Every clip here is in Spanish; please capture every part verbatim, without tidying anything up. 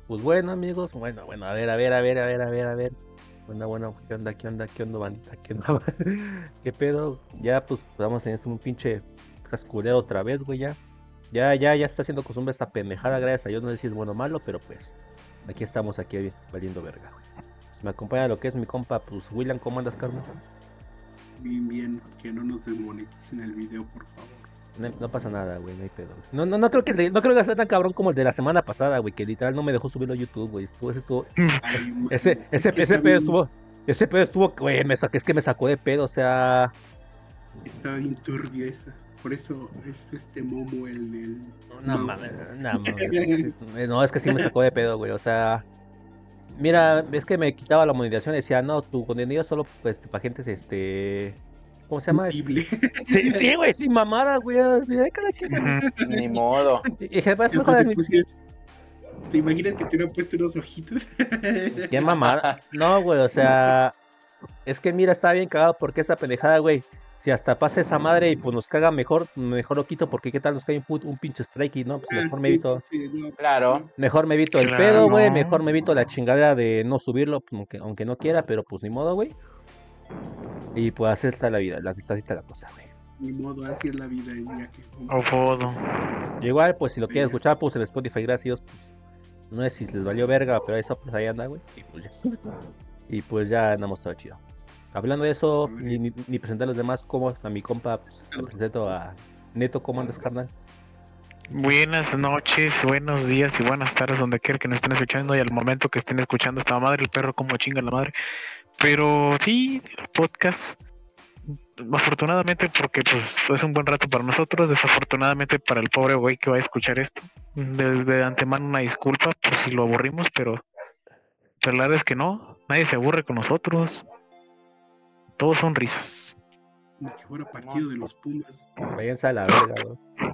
Pues bueno, amigos, bueno, bueno, a ver, a ver, a ver, a ver, a ver, a ver. Bueno, bueno, ¿qué onda, qué onda, qué onda, bandita? ¿Qué onda? ¿Qué pedo? Ya, pues, vamos en este un pinche casculeo otra vez, güey, ya. Ya, ya, ya está haciendo costumbre esta pendejada, gracias a Dios, no sé si es bueno o malo, pero pues, aquí estamos, aquí valiendo verga, güey. Pues me acompaña lo que es mi compa, pues, William, ¿cómo andas, carnal? Bien, bien, que no nos desmoneticen el video, por favor. No, no pasa nada, güey, no hay pedo. Güey. No, no, no creo que el de- no creo que sea tan cabrón como el de la semana pasada, güey, que literal no me dejó subirlo a YouTube, güey. Estuvo, ese estuvo, Ay, ese, mano, es ese, que ese está pedo bien, estuvo, ese pedo estuvo, güey, me saqué, es que me sacó de pedo, o sea, está bien turbio esa. Por eso es este Momo el del no mames, mouse. no mames, sí, no, es que sí me sacó de pedo, güey, o sea, mira, es que me quitaba la monetización y decía, no, tu contenido es solo, pues, para gente, este, ¿cómo se llama? Este, Sensible. sí, sí, güey, sin mamada, güey, así, ay, cada quien, güey. Ni modo. Y dije, pues, Hasta mejor te es mi, pusieron, ¿te imaginas que te hubieran puesto unos ojitos? qué mamada, no, güey, o sea, es que mira, está bien cagado porque esa pendejada, güey. Si hasta pasa esa madre y pues nos caga mejor, mejor lo quito porque qué tal nos cae un, put- un pinche strike y no, pues Ah, mejor me sí, evito, sí, no. Claro. mejor me evito el pedo, güey, mejor Claro. me evito la chingadera de no subirlo, pues, aunque, aunque no quiera, pero pues ni modo, güey. Y pues así está la vida, la, así está la cosa, güey. Ni modo, así es la vida en viaje. O fodo. Y igual, pues si lo quieren Bella. escuchar, pues en Spotify, gracias, pues no sé si les valió verga, pero eso pues ahí anda, güey. Y pues ya, y pues ya andamos todo chido. Hablando de eso, ni, ni, ni presentar a los demás, como a mi compa, pues, le presento a Neto, ¿cómo andas, carnal? Buenas noches, buenos días y buenas tardes, donde quiera que nos estén escuchando y al momento que estén escuchando esta madre, el perro como chinga la madre. Pero sí, el podcast, afortunadamente porque pues es un buen rato para nosotros, desafortunadamente para el pobre güey que va a escuchar esto. De, de antemano una disculpa por si lo aburrimos, pero, pero la verdad es que no, nadie se aburre con nosotros, todos son risas. Ni que fuera partido de los Pumas. Váyanse a la verga, güey.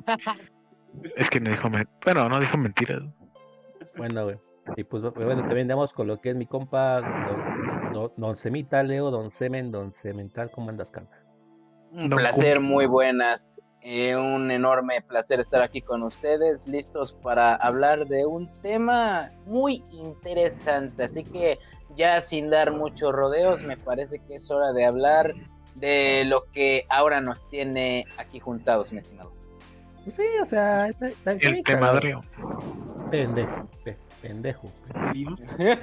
Es que no dijo, men- bueno, no dijo mentiras. Bueno, güey. Y pues bueno, también damos con lo que es mi compa, don, don, don Semita, Leo, don Semen, don Cemental, ¿cómo andas, carnal? Un Don placer, Cum. muy buenas. Eh, un enorme placer estar aquí con ustedes, listos para hablar de un tema muy interesante. Así que ya sin dar muchos rodeos, me parece que es hora de hablar de lo que ahora nos tiene aquí juntados, mi estimado. Pues sí, o sea, está, está, está El bien cagado. temadreo. Pendejo, pe- pendejo. Dios.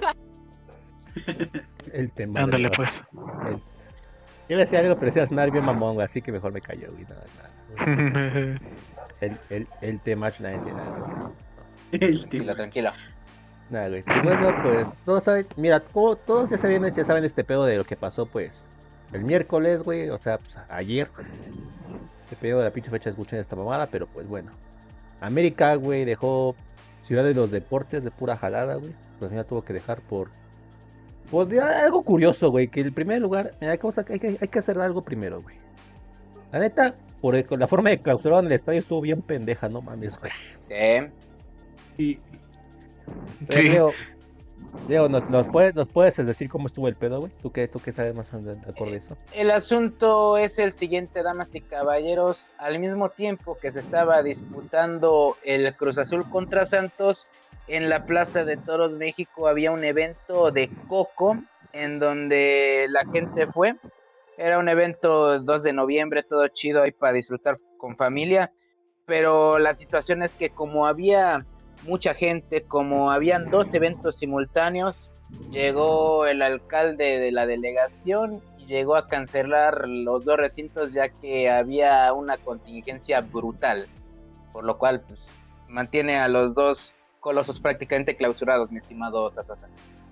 El tema. Ándale pues. El... Yo iba a decir algo, pero decía sonar bien mamón, güey, así que mejor me callo, güey. Nada, nada. El, el, el tema, nada, decía nada. El Tranquilo, tema. tranquilo. Nada, güey. Pues bueno, pues todos saben, mira, como todos ya saben, ya saben este pedo de lo que pasó, pues, el miércoles, güey, o sea, pues ayer. Este pedo de la pinche fecha escuchan esta mamada, pero pues bueno. América, güey, dejó Ciudad de los Deportes de pura jalada, güey. Pues al final tuvo que dejar por. Pues ya, algo curioso, güey, que el primer lugar, mira, hay, cosa, hay, que, hay que hacer algo primero, güey. La neta, por el- la forma de clausurar en el estadio estuvo bien pendeja, no mames, güey. Sí. Y Pero, Sí. Leo, Leo, ¿nos, nos, puedes, ¿nos puedes decir cómo estuvo el pedo, güey? ¿Tú qué, tú qué sabes más o menos de acuerdo de eso? El asunto es el siguiente, damas y caballeros. Al mismo tiempo que se estaba disputando el Cruz Azul contra Santos, en la Plaza de Toros México había un evento de Coco en donde la gente fue. Era un evento dos de noviembre, todo chido ahí para disfrutar con familia. Pero la situación es que como había mucha gente, como habían dos eventos simultáneos, llegó el alcalde de la delegación y llegó a cancelar los dos recintos ya que había una contingencia brutal, por lo cual pues, mantiene a los dos colosos prácticamente clausurados, mi estimado Sasasa.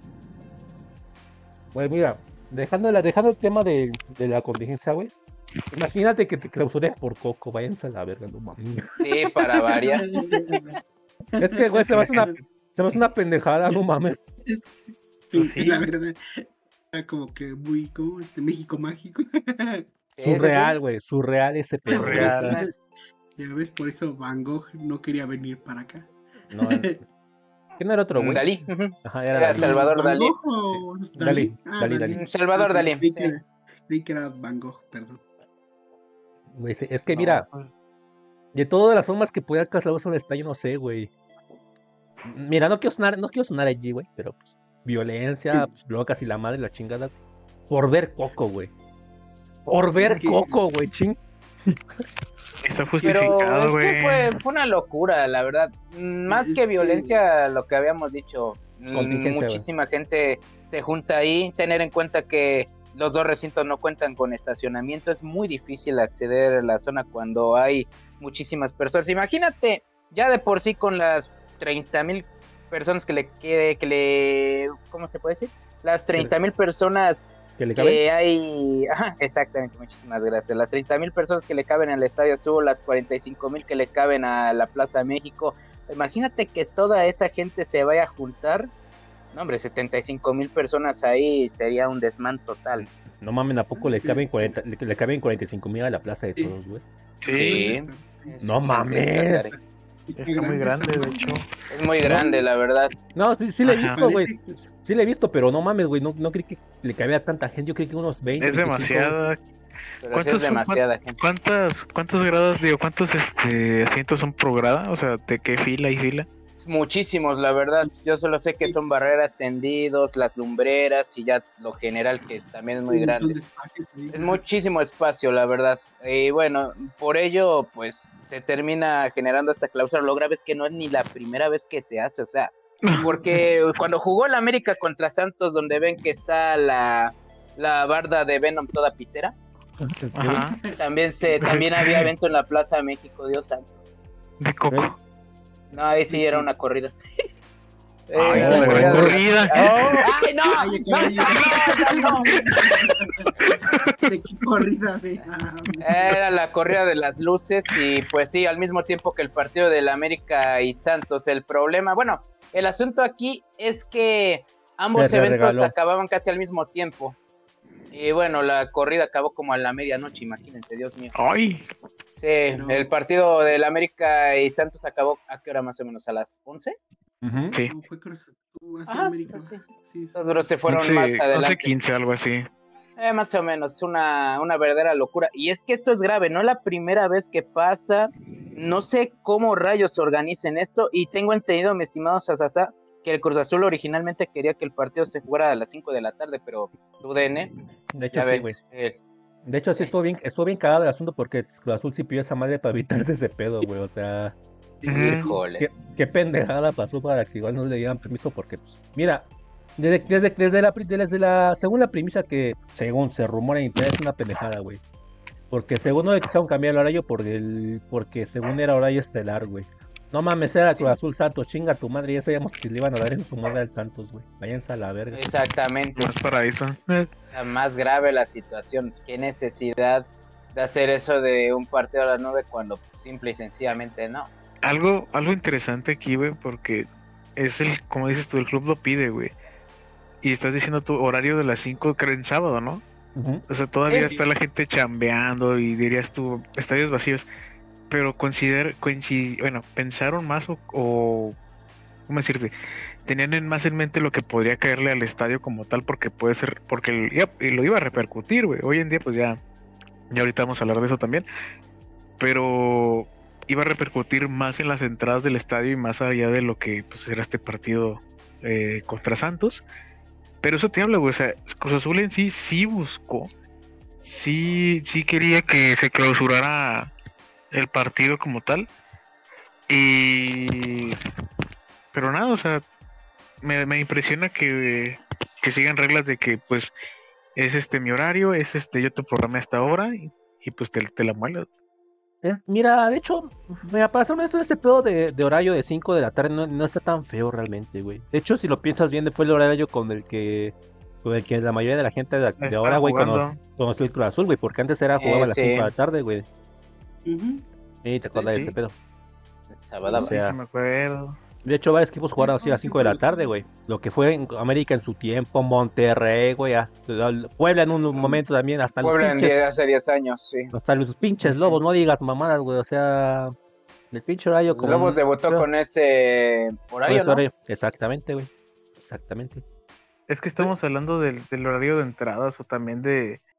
Güey, mira, dejando, la, dejando el tema de, de la contingencia, güey. Imagínate que te clausuré por Coco, váyanse a la verga, no mames. Sí, para variar. Es que, güey, se me hace una, se me hace una pendejada, no mames. sí, Sí. la verdad, era como que muy, como este México mágico. Sí, sí, Surreal, sí. güey, surreal ese pedo. Surreal. Una- Ya ves, por eso Van Gogh no quería venir para acá. No, ¿quién era otro, güey? Dalí. Ujú. Ajá, era Era Dalí. Salvador ¿Van Dalí. Gogh o Sí. Dalí? Dalí, Dalí, Dalí. Salvador Ah, Dalí, creí que sí. era- creí que era Van Gogh, perdón. Güey, sí, es que mira, de todas las formas que podía cancelar el estadio, no sé, güey. Mira, no quiero sonar, no quiero sonar allí, güey, pero pues, violencia, locas y la madre, la chingada, por ver Coco, güey. Por ver Es que- Coco, güey, ching. Está Pero justificado, es güey. que fue, fue una locura, la verdad. Mm, Más Es que que- violencia, lo que habíamos dicho, mm, Contingencia, güey. muchísima gente se junta ahí. Tener en cuenta que los dos recintos no cuentan con estacionamiento, es muy difícil acceder a la zona cuando hay muchísimas personas. Imagínate, ya de por sí con las treinta mil personas que le quede, que le, ¿cómo se puede decir? Las treinta mil personas ¿Que le caben? que hay, ajá, exactamente, muchísimas gracias. Las treinta mil personas que le caben al Estadio Azul, las cuarenta y cinco mil que le caben a la Plaza México. Imagínate que toda esa gente se vaya a juntar. No, hombre, setenta y cinco mil personas ahí sería un desmán total. No mames, ¿a poco le caben cuarenta, le, le caben cuarenta y cinco mil a la plaza de Sí. todos, güey? Sí. Es No mames. gigantesca, Cari. Está muy grande, de hecho. Es muy grande, la verdad. No, sí, sí le he Ajá. visto, güey. Parece- Sí le he visto, pero no mames, güey. No, no creí que le cabía a tanta gente. Yo creí que unos veinte, Es veinticinco, güey. demasiada. Pero sí ¿Cuántos es son? demasiada gente. ¿Cuántas, cuántas gradas, digo, cuántos este asientos son por grada? O sea, ¿de qué fila y fila? Muchísimos, la verdad. Yo solo sé que son barreras tendidos, las lumbreras y ya lo general que también es muy un montón grande. de espacios ahí. Es muchísimo espacio, la verdad. Y bueno, por ello, pues se termina generando esta cláusula. Lo grave es que no es ni la primera vez que se hace, o sea, porque cuando jugó el América contra Santos, donde ven que está la, la barda de Venom toda pitera, Ajá. también se también había evento en la Plaza México, Dios santo. De coco. No, ahí sí era una corrida. Ay, Era la la gran corrida de- corrida. ¡Oh! ¡Ay, no! Ay, ¡No, caray. no, no, no! De qué corrida, güey. Ah, Era la corrida de las luces y pues sí, al mismo tiempo que el partido del América y Santos. El problema, bueno, el asunto aquí es que ambos Se eventos regaló. acababan casi al mismo tiempo. Y bueno, la corrida acabó como a la medianoche, imagínense, Dios mío. Ay, Sí, el partido del América y Santos acabó a qué hora más o menos, a las once. Ujú. sí. no, fue Cruz Azul, hacia Ajá, América. pues sí. Sí, sí. Los otros se fueron once, más adelante. once quince, algo así. Eh, más o menos, una, una verdadera locura. Y es que esto es grave, no es la primera vez que pasa. No sé cómo rayos organicen esto. Y tengo entendido, mi estimado Sasasa, que el Cruz Azul originalmente quería que el partido se jugara a las cinco de la tarde, pero tu D N, De hecho, ya sí, ves. güey. eh, De hecho, sí estuvo bien, estuvo bien cagado el asunto porque Cruz Azul sí pidió esa madre para evitarse ese pedo, güey. O sea, Ujú. híjole. qué, qué pendejada pasó para que igual no le dieran permiso porque, pues, mira, desde, desde, desde, la, pri- desde la según la premisa que, según se rumora en internet, es una pendejada, güey. Porque según no le quisieron cambiar el horario porque, el, porque según era horario estelar, güey. No mames, era Cruz Azul Santos, chinga tu madre, ya sabíamos que le iban a dar en su madre al Santos, güey. Váyanse a la verga. Exactamente. Más para eso. Eh, O sea, más grave la situación. Qué necesidad de hacer eso de un partido a las nueve cuando simple y sencillamente no. Algo, algo interesante aquí, güey, porque es el, como dices tú, el club lo pide, güey. Y estás diciendo tu horario de las cinco, creo en sábado, ¿no? Ujú. O sea, todavía Sí. está la gente chambeando y dirías tú, estadios vacíos. Pero consider, coincid, bueno, pensaron más o, o, ¿cómo decirte? Tenían en más en mente lo que podría caerle al estadio como tal, porque puede ser, porque el- ya- y lo iba a repercutir, güey. Hoy en día, pues ya, ya ahorita vamos a hablar de eso también. Pero iba a repercutir más en las entradas del estadio y más allá de lo que pues, era este partido eh, contra Santos. Pero eso te habla, güey. O sea, Cruz Azul en sí sí buscó, sí, sí quería que se clausurara el partido como tal. Y pero nada, o sea, me, me impresiona que, que sigan reglas de que pues es este mi horario, es este yo te programé hasta ahora y, y pues te, te la muela. Eh, Mira, de hecho, mira, para ser honesto, ese pedo de, de horario de cinco de la tarde no, no está tan feo realmente, güey. De hecho, si lo piensas bien, fue el horario con el que con el que la mayoría de la gente de, de Está ahora, güey, cono- jugando. conoció el Cruz Azul, güey, porque antes era Eh, jugaba a las sí. cinco de la tarde, güey. Ujú. Y te acuerdas de Sí. ese pedo. Sabadaba. O sea, Sí, sí me acuerdo. De hecho, varios equipos jugaron así a las cinco de la tarde, güey. Lo que fue en América en su tiempo, Monterrey, güey, hasta- Puebla en un momento también, hasta los Puebla en pinches, diez- hace diez años, sí. hasta los pinches lobos, no digas mamadas, güey, o sea, el pinche horario Los como... Lobos debutó con ese con horario, ese ¿no? horario. Exactamente, güey, exactamente. Es que estamos hablando del, del horario de entradas o también de,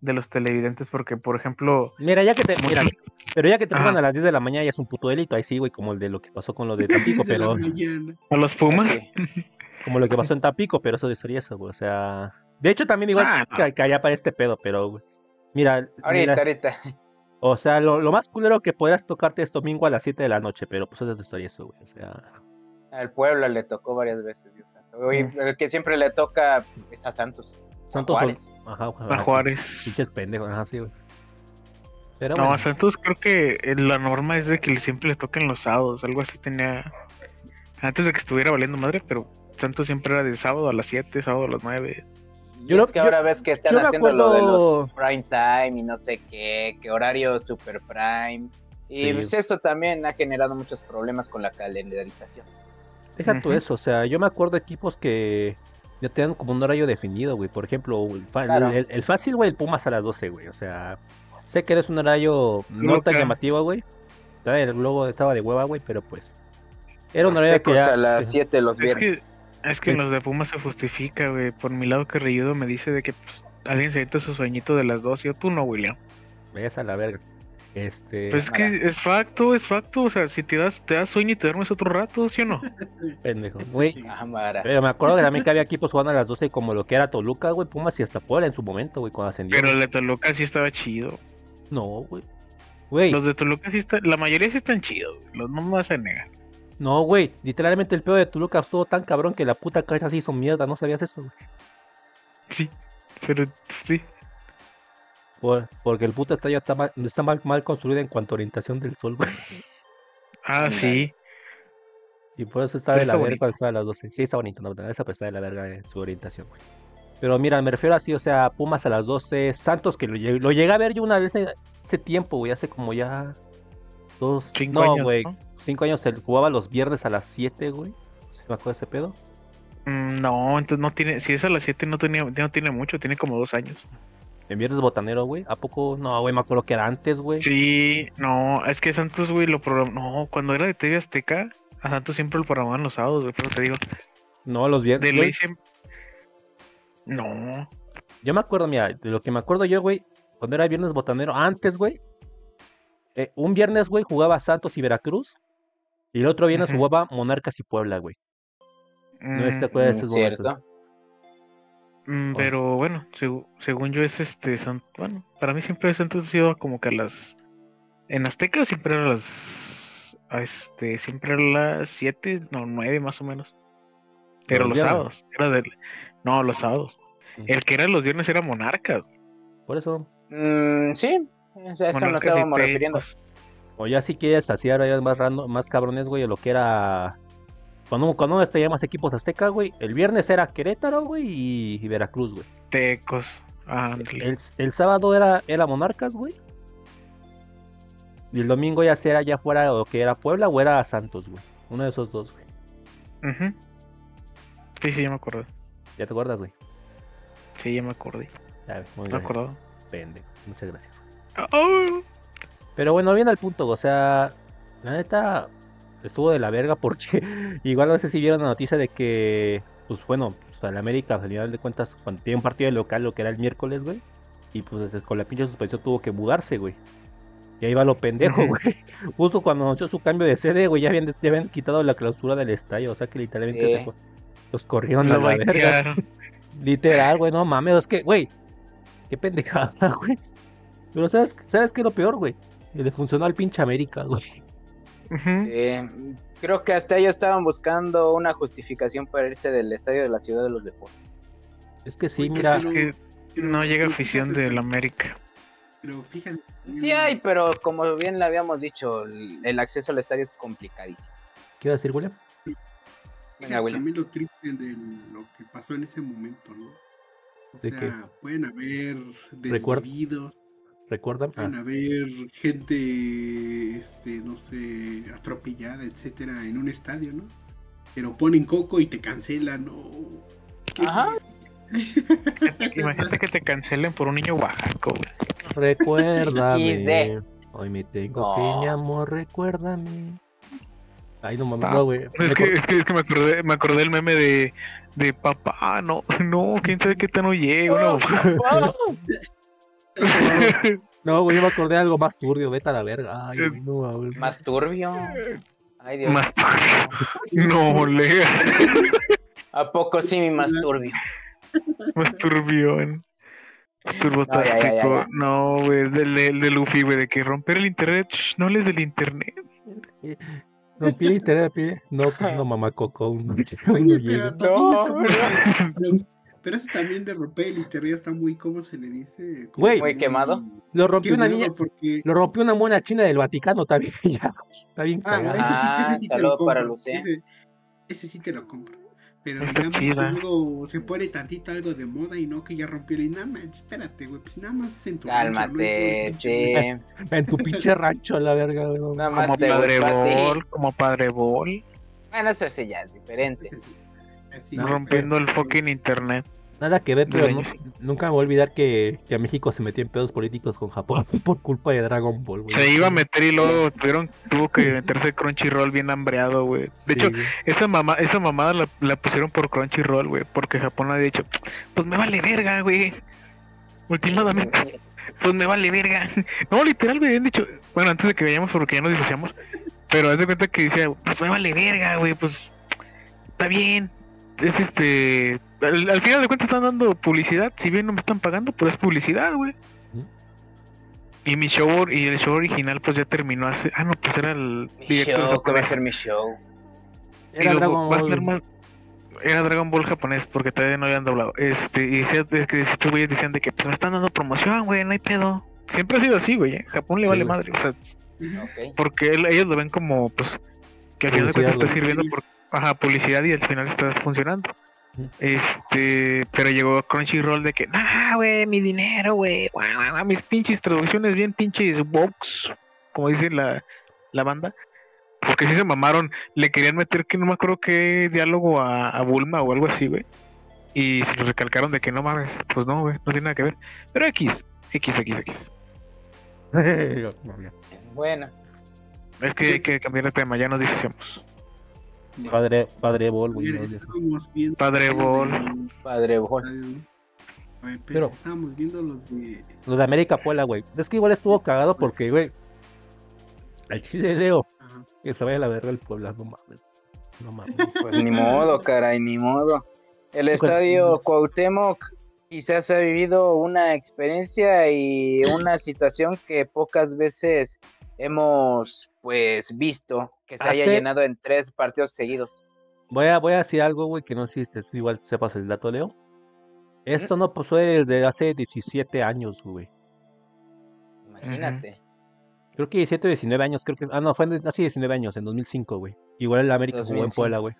de los televidentes, porque, por ejemplo... Mira, ya que te... muchos- Mira, pero ya que te Ajá. pongan a las diez de la mañana ya es un puto delito. Ahí sí, güey, como el de lo que pasó con lo de Tampico, Desde la pero... mañana. ¿A los Pumas? Sí. Como lo que pasó en Tampico, pero eso de sería eso, güey. O sea... De hecho, también igual Ah, no. ca- caía para este pedo, pero, güey. Mira, Ahorita, mira, ahorita. o sea, lo, lo más culero que podrás tocarte es domingo a las siete de la noche, pero pues eso es de historia eso, güey. O sea... Al Puebla le tocó varias veces. Dios santo. Oye, Mm. el que siempre le toca es a Santos. Santos a son... Juárez. Ajá, A Juárez. Pinches pendejos, ajá, sí, güey. Pero No, bueno, a Santos creo que eh, la norma es de que siempre le toquen los sábados, algo así tenía antes de que estuviera valiendo madre, pero Santos siempre era de sábado a las siete, sábado a las nueve. Y Yo es lo- que yo- ahora ves que están yo me haciendo lo de acuerdo- los prime time y no sé qué, que horario super prime. Y Sí. pues eso también ha generado muchos problemas con la calendarización. deja tú Ujú. eso, o sea, yo me acuerdo de equipos que ya tenían como un horario definido, güey. Por ejemplo, el, fa- Claro. el- el fácil, güey, el Pumas a las doce, güey. O sea, sé que eres un horario no tan Loca. llamativo, güey. El logo estaba de hueva, güey, pero pues... Era un horario que Aztecos ya... a las siete los Es que, viernes. es que Sí. los de Pumas se justifica, güey. Por mi lado Carrilludo me dice de que pues, alguien se avienta su sueñito de las dos y yo, tú no, William. Vayas a la verga. Este... Pues es que es facto, es facto. O sea, si te das, te das sueño y te duermes otro rato, ¿sí o no? pendejo. Güey, Cámara. pero me acuerdo que también que había equipos jugando a las doce como lo que era Toluca, güey, Pumas y hasta Puebla en su momento, güey, cuando ascendió. Pero el güey. de Toluca sí estaba chido. No, güey. Güey, Los de Toluca sí están, la mayoría sí están chidos, güey. Los no me vas a negar. no, güey. Literalmente el pedo de Toluca estuvo tan cabrón que la puta cancha se hizo mierda. ¿No sabías eso, güey? Sí, pero sí. Por- porque el puto estadio está mal, está mal, mal construido en cuanto a orientación del sol, güey. Ah, sí. Y por eso está Pero de la está verga bonito. cuando está a las doce. Sí, está bonito, no, esa pues está de la verga de su orientación, güey. Pero mira, me refiero así, o sea, Pumas a las doce, Santos que lo, llegué- lo llegué a ver yo una vez en- hace tiempo, güey, hace como ya dos, Cinco no, años, güey, ¿no? cinco años, él jugaba los viernes a las siete, güey. ¿Sí me acuerdo de ese pedo? Mm, no, entonces no tiene, si es a las siete no tenía, no tiene mucho, tiene como dos años. En viernes botanero, güey. ¿A poco? No, güey, me acuerdo que era antes, güey. Sí, no, es que Santos, güey, lo programó, no, cuando era de T V Azteca, a Santos siempre lo programaban los sábados, güey, pero te digo, No, los de viernes, ley güey. siempre... No, Yo me acuerdo, mira, de lo que me acuerdo yo, güey, cuando era viernes botanero, antes, güey, eh, un viernes, güey, jugaba Santos y Veracruz, y el otro viernes Ujú. jugaba Monarcas y Puebla, güey. No sé si te mm, acuerdas de Mm, esos momentos. cierto. mm, Oh. pero bueno, segu- según yo es este, San- bueno, para mí siempre Santos ha sido como que a las, en Azteca siempre era a las, a este, siempre era las siete, no, nueve más o menos. Pero Los los viernes. sábados, era del, no, los sábados. Mm. El que era los viernes era Monarcas. Por eso, Mm, sí, a eso nos Monarcas y estábamos refiriendo. Tecos. o ya si quieres, así ahora más random, más cabrones, güey, o lo que era... Cuando, cuando uno tenía más equipos azteca, güey, el viernes era Querétaro, güey, y, y Veracruz, güey. Tecos. Ah, ándale. El, el sábado era, era Monarcas, güey. Y el domingo ya sea ya fuera o que era Puebla o era Santos, güey. Uno de esos dos, güey. Ujú. Sí, sí, ya me acordé. ¿Ya te acuerdas, güey? Sí, ya me acordé. Ya, muy Me bien. acordado. Pendejo. Muchas gracias. Oh, Pero bueno, bien al punto, o sea, la neta estuvo de la verga porque igual no sé si vieron la noticia de que, pues bueno, o sea, el América, al final de cuentas, cuando tiene un partido de local, lo que era el miércoles, güey, y pues con la pinche suspensión tuvo que mudarse, güey. Y ahí va lo pendejo, Ujú. güey. Justo cuando anunció su cambio de sede, güey, ya habían, ya habían quitado la clausura del estadio, o sea que literalmente Sí. se fue. Los corrieron a lo la verga. baitearon. Literal, güey, no mames, es que, güey, qué pendejada, güey. Pero ¿sabes, ¿sabes qué es lo peor, güey? Que le funcionó al pinche América, güey. Ujú. Eh, creo que hasta ellos estaban buscando una justificación para irse del estadio de la Ciudad de los Deportes. Es que sí, Oye, mira, Es que pero- no llega pero afición fíjate, del América. Pero fíjate. Sí hay, pero como bien le habíamos dicho, el, el acceso al estadio es complicadísimo. ¿qué iba a decir, William? Venga, William. También lo triste de lo que pasó en ese momento, ¿no? O ¿De sea, qué? pueden haber Recuerda- desvividos, ¿Recuerdan? Ah, pueden haber gente, este, no sé, atropellada, etcétera, en un estadio, ¿no? Pero ponen coco y te cancelan, ¿no? ¿Qué es Ajá. eso? Imagínate que te cancelen por un niño oaxaco, güey. recuérdame. equis de. Hoy me tengo No. que, mi amor, recuérdame. Ay, no mames, Ah, no, güey. Es que, es que, es que me acordé, me acordé del meme de, de papá, no, no, quién sabe qué tan no llego, no. No, güey, yo me acordé de algo más turbio, vete a la verga. Ay, güey, no, güey. Más turbio. Ay, Dios. Más No, Lea. ¿A poco sí mi más turbio? Más turbión. Turbotástico. No, ya, ya, ya, ya. No, güey, del, del, de Luffy, güey, de que romper el internet. Shh, no les del internet. Rompí el internet, pie. No, pues no, mamá coco. Uno, Oye, uno pero llega. también No, está muy- pero, pero eso también de romper el internet está muy, ¿cómo se le dice? Como Güey. Muy quemado. Lo rompió una quemado niña. porque... Lo rompió una mona china del Vaticano también. Ya, está bien Ah, cagado. ese sí, ese sí te saludo lo para compro. Lucía. Ese, ese sí te lo compro. Pero Está digamos, chida. luego se pone tantito algo de moda y no que ya rompió y nada más, espérate, güey, pues nada más es en tu rancho, ¿no? Cálmate, En tu sí. pinche- En tu pinche rancho, la verga, güey. Nada más Como te padre gusta a ti. bol, como padre bol. Bueno, eso sí ya es diferente. Ese sí. Así, Rompiendo el fucking internet. Nada que ver, pero Del no- año, sí. nunca me voy a olvidar que, que a México se metió en pedos políticos con Japón por culpa de Dragon Ball, güey. Se iba a meter y luego tuvieron, tuvo que meterse Crunchyroll bien hambreado, güey. De Sí, hecho, güey. esa mamá, esa mamada la, la pusieron por Crunchyroll, güey, porque Japón había dicho, pues me vale verga, güey. Últimamente, pues me vale verga. No, literal, güey, habían dicho, bueno, antes de que vayamos, porque ya nos disociamos, pero haz de cuenta que decía, pues me vale verga, güey, pues está bien. Es este, al, al final de cuentas están dando publicidad, si bien no me están pagando, pero es publicidad, güey. Ujú. Y mi show, y el show original, pues ya terminó hace, ah, no, pues era el Mi directo show, que va a japonés. ser mi show. Y Era luego Dragon va a Ball. ser más- era Dragon Ball japonés, porque todavía no habían doblado. Este, y decía, es que estos güeyes decían de que pues me están dando promoción, güey, no hay pedo. Siempre ha sido así, güey. ¿eh? Japón le Sí, vale güey. madre, o sea, Ok. porque él- ellos lo ven como, pues, que al final de Publicidad, cuentas está güey. sirviendo por ajá, publicidad y al final está funcionando. Ujú. Este, pero llegó Crunchyroll de que, nah, güey, mi dinero, güey, guau, guau, guau, mis pinches traducciones bien pinches box, como dice la, la banda. Porque sí se mamaron, le querían meter que no me acuerdo qué diálogo a, a Bulma o algo así, güey. Y se lo recalcaron de que no mames, pues no, güey, no tiene nada que ver. Pero X, X, X, X. Bueno, Es que hay que cambiar de tema, ya nos disociamos. Padre, padre Ball, güey. Mira, no, ya sé. estábamos viendo Padre los Ball. de- padre Bol. Ay, pero Pero- estábamos viendo los de Lo de América Puebla, güey. Es que igual estuvo cagado porque, güey. Al Chile Leo. ajá. Que se vaya a la verga el Puebla, no mames. No mames. Pues ni modo, caray, ni modo. El estadio Cuauhtémoc quizás ha vivido una experiencia y una situación que pocas veces hemos pues visto que se haya Hace- llenado en tres partidos seguidos. Voy a, voy a decir algo, güey, que no sé si te- igual sepas el dato, Leo. Esto no pasó desde hace diecisiete años, güey. Imagínate. Creo que diecisiete o diecinueve años, creo que... Ah, no, fue en- hace diecinueve años, en dos mil cinco, güey. Igual el América jugó en dos mil cinco. Puebla, güey.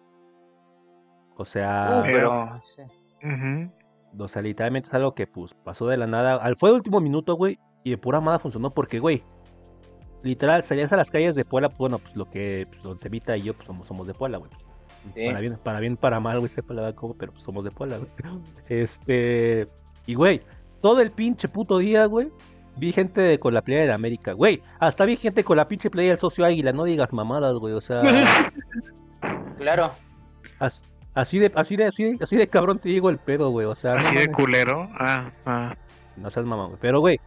O Uh, sea, pero sí. Ujú. o sea, literalmente es algo que, pues, pasó de la nada. Al fue el último minuto, güey, y de pura mala funcionó porque, güey, literal, salías a las calles de Puebla, pues, bueno, pues, lo que, pues, Don Cevita y yo, pues, somos, somos de Puebla, güey. Sí. Para bien, para bien, para mal, güey, sepa la verdad cómo, pero pues somos de Puebla, güey. Este, y güey, todo el pinche puto día, güey, vi gente de- con la playa de América, güey. Hasta vi gente con la pinche playa del socio Águila, no digas mamadas, güey, o sea, Claro. as- así de, así de, así de, así de cabrón te digo el pedo, güey, o sea, no Así de mames. culero. Ah, ah. No seas mamá, güey. Pero, güey,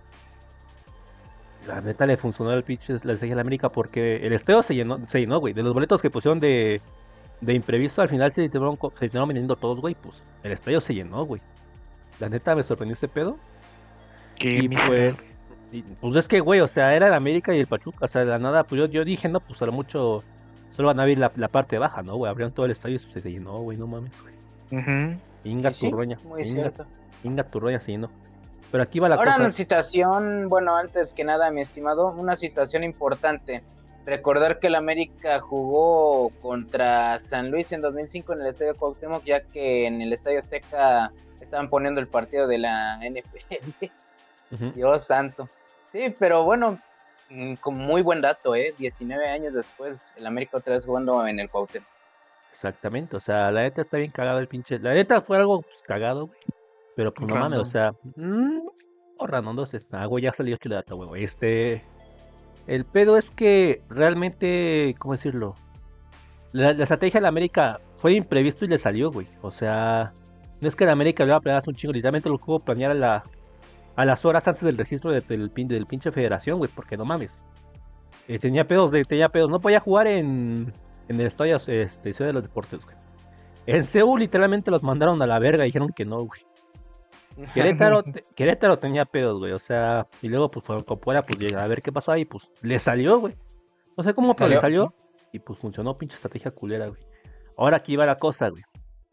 la neta le funcionó el pinche la estrategia de la América porque el estadio se llenó, se llenó, güey. De los boletos que pusieron de, de imprevisto, al final se terminaron, co- se terminaron vendiendo todos, güey. Pues el estadio se llenó, güey. La neta me sorprendió este pedo. Qué Y pues, miserable. y, pues es que, güey, o sea, era el América y el Pachuca. O sea, de la nada, pues yo, yo dije, no, pues a lo mucho solo van a ver la, la parte baja, ¿no, güey? Abrieron todo el estadio y se llenó, güey, no mames, güey. Ujú. Inga Sí, sí, Turroña. muy Inga, cierto. Inga Turroña se llenó. Pero aquí va la Ahora cosa. una situación, bueno, antes que nada, mi estimado, una situación importante. Recordar que el América jugó contra San Luis en dos mil cinco en el Estadio Cuauhtémoc, ya que en el Estadio Azteca estaban poniendo el partido de la N F L. Ujú. Dios santo. Sí, pero bueno, mm, con muy buen dato, ¿eh? diecinueve años después, el América otra vez jugando en el Cuauhtémoc. Exactamente, o sea, la neta está bien cagado el pinche. La neta fue algo pues, cagado, güey. Pero pues no mames, o Random. sea. Mmm, o random, no sé. Ah, güey, ya salió chido dato, güey. Este. El pedo es que realmente, ¿cómo decirlo? La, la estrategia de la América fue imprevisto y le salió, güey. O sea, no es que la América le iba a planear un chingo, literalmente lo que hubo planear a la, a las horas antes del registro de, del, pin- del pinche federación, güey, porque no mames. Eh, tenía pedos, de, tenía pedos. No podía jugar en, en el estadio este, Ciudad de los Deportes, güey. En Seúl literalmente los mandaron a la verga y dijeron que no, güey. Querétaro, te- Querétaro tenía pedos, güey, o sea, y luego pues fue con Puebla, pues llega a ver qué pasaba y pues le salió, güey. No sé cómo, Le pero le salió. salió y pues funcionó, pinche estrategia culera, güey. Ahora aquí va la cosa, güey.